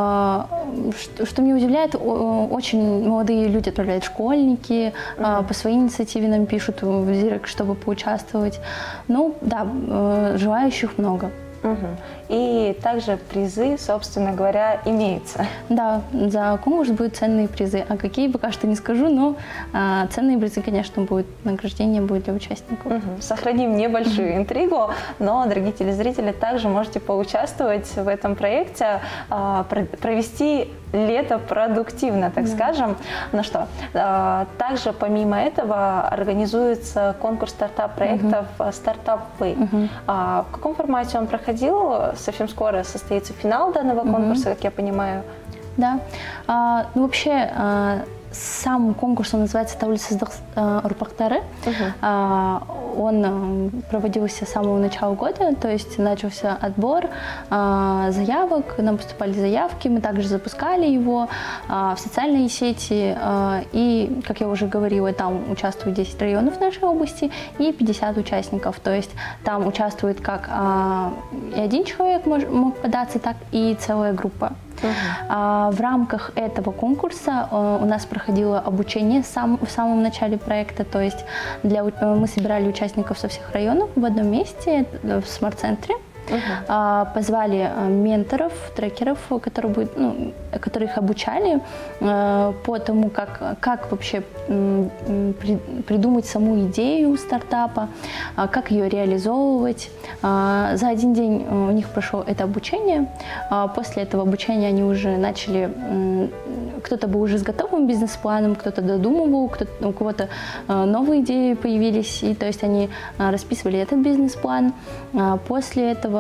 Что, что меня удивляет, очень молодые люди отправляют, школьники, uh-huh. по своей инициативе нам пишут в директ, чтобы поучаствовать. Ну, да, желающих много. Угу. И также призы, собственно говоря, имеются. Да, за конкурс будут ценные призы. А какие, пока что не скажу, но а, ценные призы, конечно, будут. Награждение будет для участников. Угу. Сохраним небольшую угу. интригу, но, дорогие телезрители, также можете поучаствовать в этом проекте, а, провести лето продуктивно, так да. скажем. Ну что, а, также помимо этого организуется конкурс стартап-проектов угу. «Стартап Way». Угу. А, в каком формате он проходил? Совсем скоро состоится финал данного конкурса, mm-hmm. как я понимаю. Да. А, ну, вообще, а, сам конкурс, он называется «Таулисыздық ұрпақтары». Uh-huh. а, он а, проводился с самого начала года, то есть начался отбор а, заявок, нам поступали заявки, мы также запускали его а, в социальные сети, а, и, как я уже говорила, там участвуют десять районов нашей области и пятьдесят участников, то есть там участвует как а, и один человек мож, мог податься, так и целая группа. Uh-huh. а, в рамках этого конкурса а, у нас проходило обучение сам, в самом начале проекта, то есть для, мы собирали участников со всех районов в одном месте, в смарт-центре. Uh-huh. а, позвали а, менторов, трекеров, которые, будет, ну, которые их обучали а, по тому, как, как вообще м, при, придумать саму идею стартапа, а, как ее реализовывать. А, за один день у них прошло это обучение. А, после этого обучения они уже начали, м, кто-то был уже с готовым бизнес-планом, кто-то додумывал, кто-то, у кого-то а, новые идеи появились, и то есть они а, расписывали этот бизнес-план. А, после этого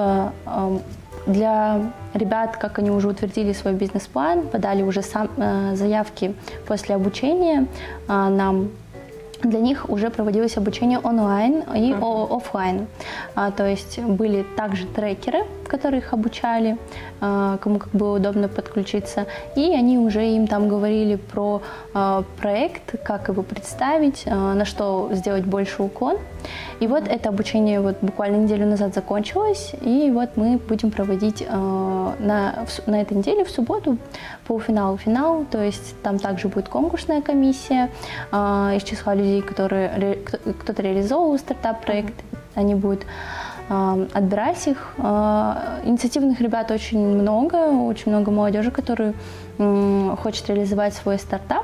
для ребят, как они уже утвердили свой бизнес-план, подали уже сам, э, заявки после обучения, э, нам для них уже проводилось обучение онлайн и uh-huh. офлайн. А, то есть были также трекеры, которые их обучали, а, кому как было удобно подключиться, и они уже им там говорили про а, проект, как его представить, а, на что сделать больше уклон. И вот это обучение вот буквально неделю назад закончилось, и вот мы будем проводить а, на, в, на этой неделе в субботу полуфинал, финал, то есть там также будет конкурсная комиссия а, из числа людей, которые кто-то реализовывал стартап-проект, uh-huh. они будут э, отбирать их. Э, инициативных ребят очень много, очень много молодежи, которые э, хочет реализовать свой стартап.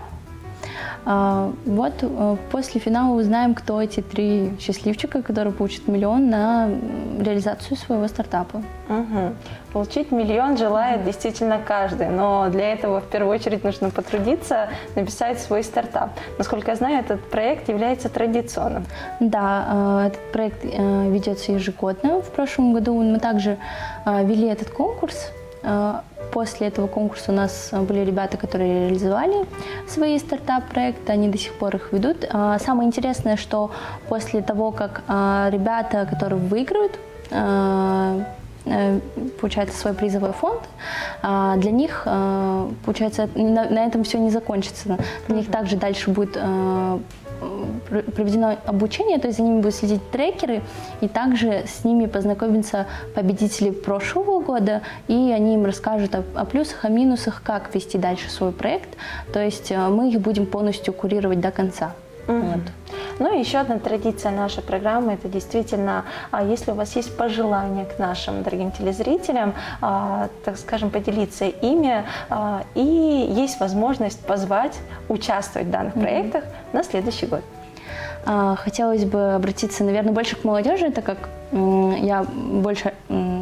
Э, вот э, после финала узнаем, кто эти три счастливчика, которые получат миллион на реализацию своего стартапа. Угу. Получить миллион желает mm-hmm. действительно каждый, но для этого в первую очередь нужно потрудиться, написать свой стартап. Насколько я знаю, этот проект является традиционным. Да, этот проект ведется ежегодно. В прошлом году мы также вели этот конкурс После этого конкурса у нас были ребята, которые реализовали свои стартап-проекты, они до сих пор их ведут. Самое интересное, что после того, как ребята, которые выиграют, получается, свой призовой фонд, для них, получается, на этом все не закончится. Для них также дальше будет проведено обучение, то есть за ними будут следить трекеры, и также с ними познакомятся победители прошлого года, и они им расскажут о, о плюсах, о минусах, как вести дальше свой проект. То есть мы их будем полностью курировать до конца. Mm-hmm. Вот. Ну и еще одна традиция нашей программы – это действительно, если у вас есть пожелания к нашим дорогим телезрителям, так скажем, поделиться ими, и есть возможность позвать участвовать в данных mm-hmm. проектах на следующий год. Хотелось бы обратиться, наверное, больше к молодежи, так как я больше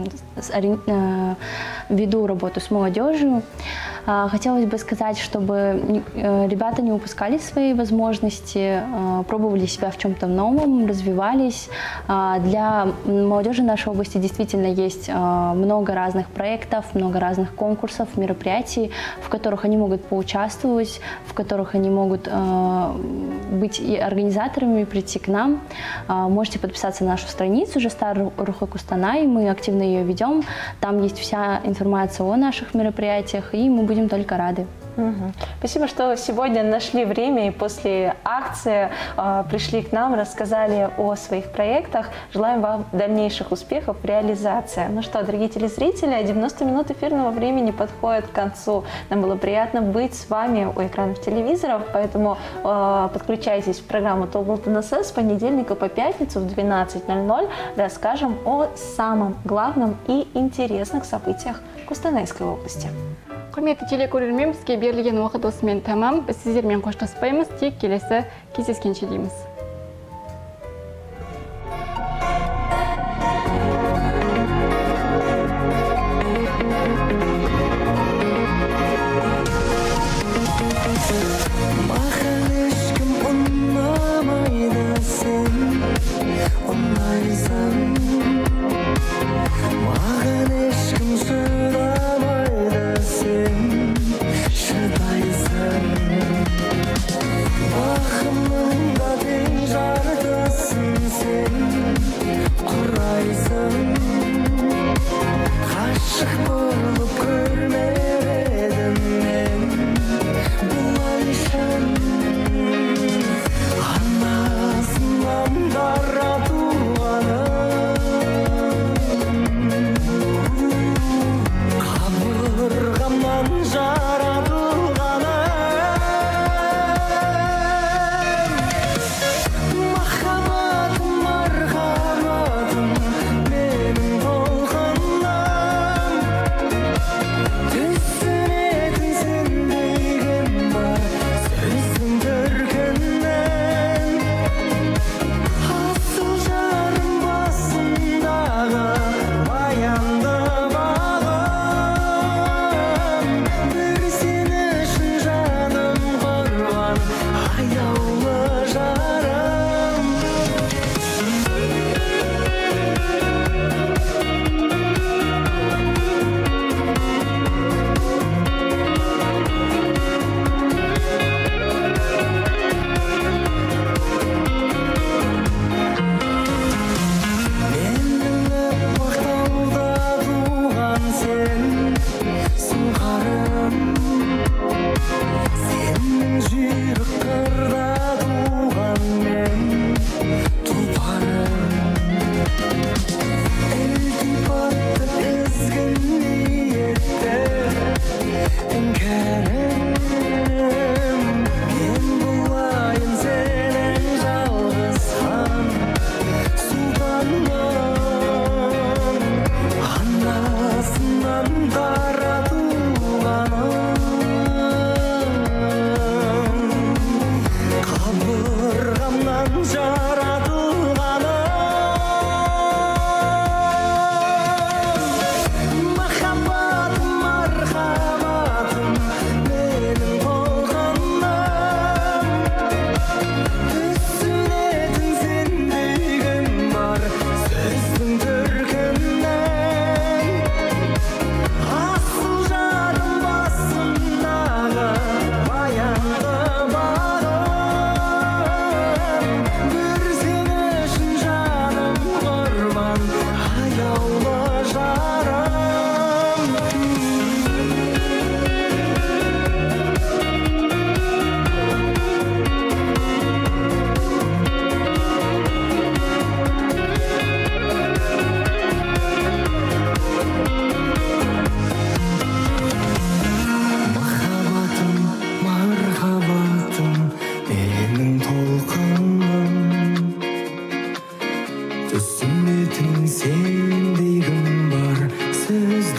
веду работу с молодежью. Хотелось бы сказать, чтобы ребята не упускали свои возможности, пробовали себя в чем-то новом, развивались. Для молодежи нашей области действительно есть много разных проектов, много разных конкурсов, мероприятий, в которых они могут поучаствовать, в которых они могут быть и организаторами, прийти к нам. Можете подписаться на нашу страницу «Жастар Рухы Кустанай», мы активно ее ведем. Там есть вся информация о наших мероприятиях, и мы будем только рады. Угу. Спасибо, что сегодня нашли время и после акции э, пришли к нам, рассказали о своих проектах. Желаем вам дальнейших успехов в реализации. Ну что, дорогие телезрители, девяносто минут эфирного времени подходит к концу. Нам было приятно быть с вами у экранов телевизоров, поэтому э, подключайтесь в программу Тоблт эн эс эс с понедельника по пятницу в двенадцать ноль ноль. Расскажем о самом главном и интересных событиях Кустанайской области. Құрметті телекөрермен, бізге берілген уақыт осымен тамам. Біз сіздермен қоштаспаймыз, тек келесі кездескенше дейміз.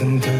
жақында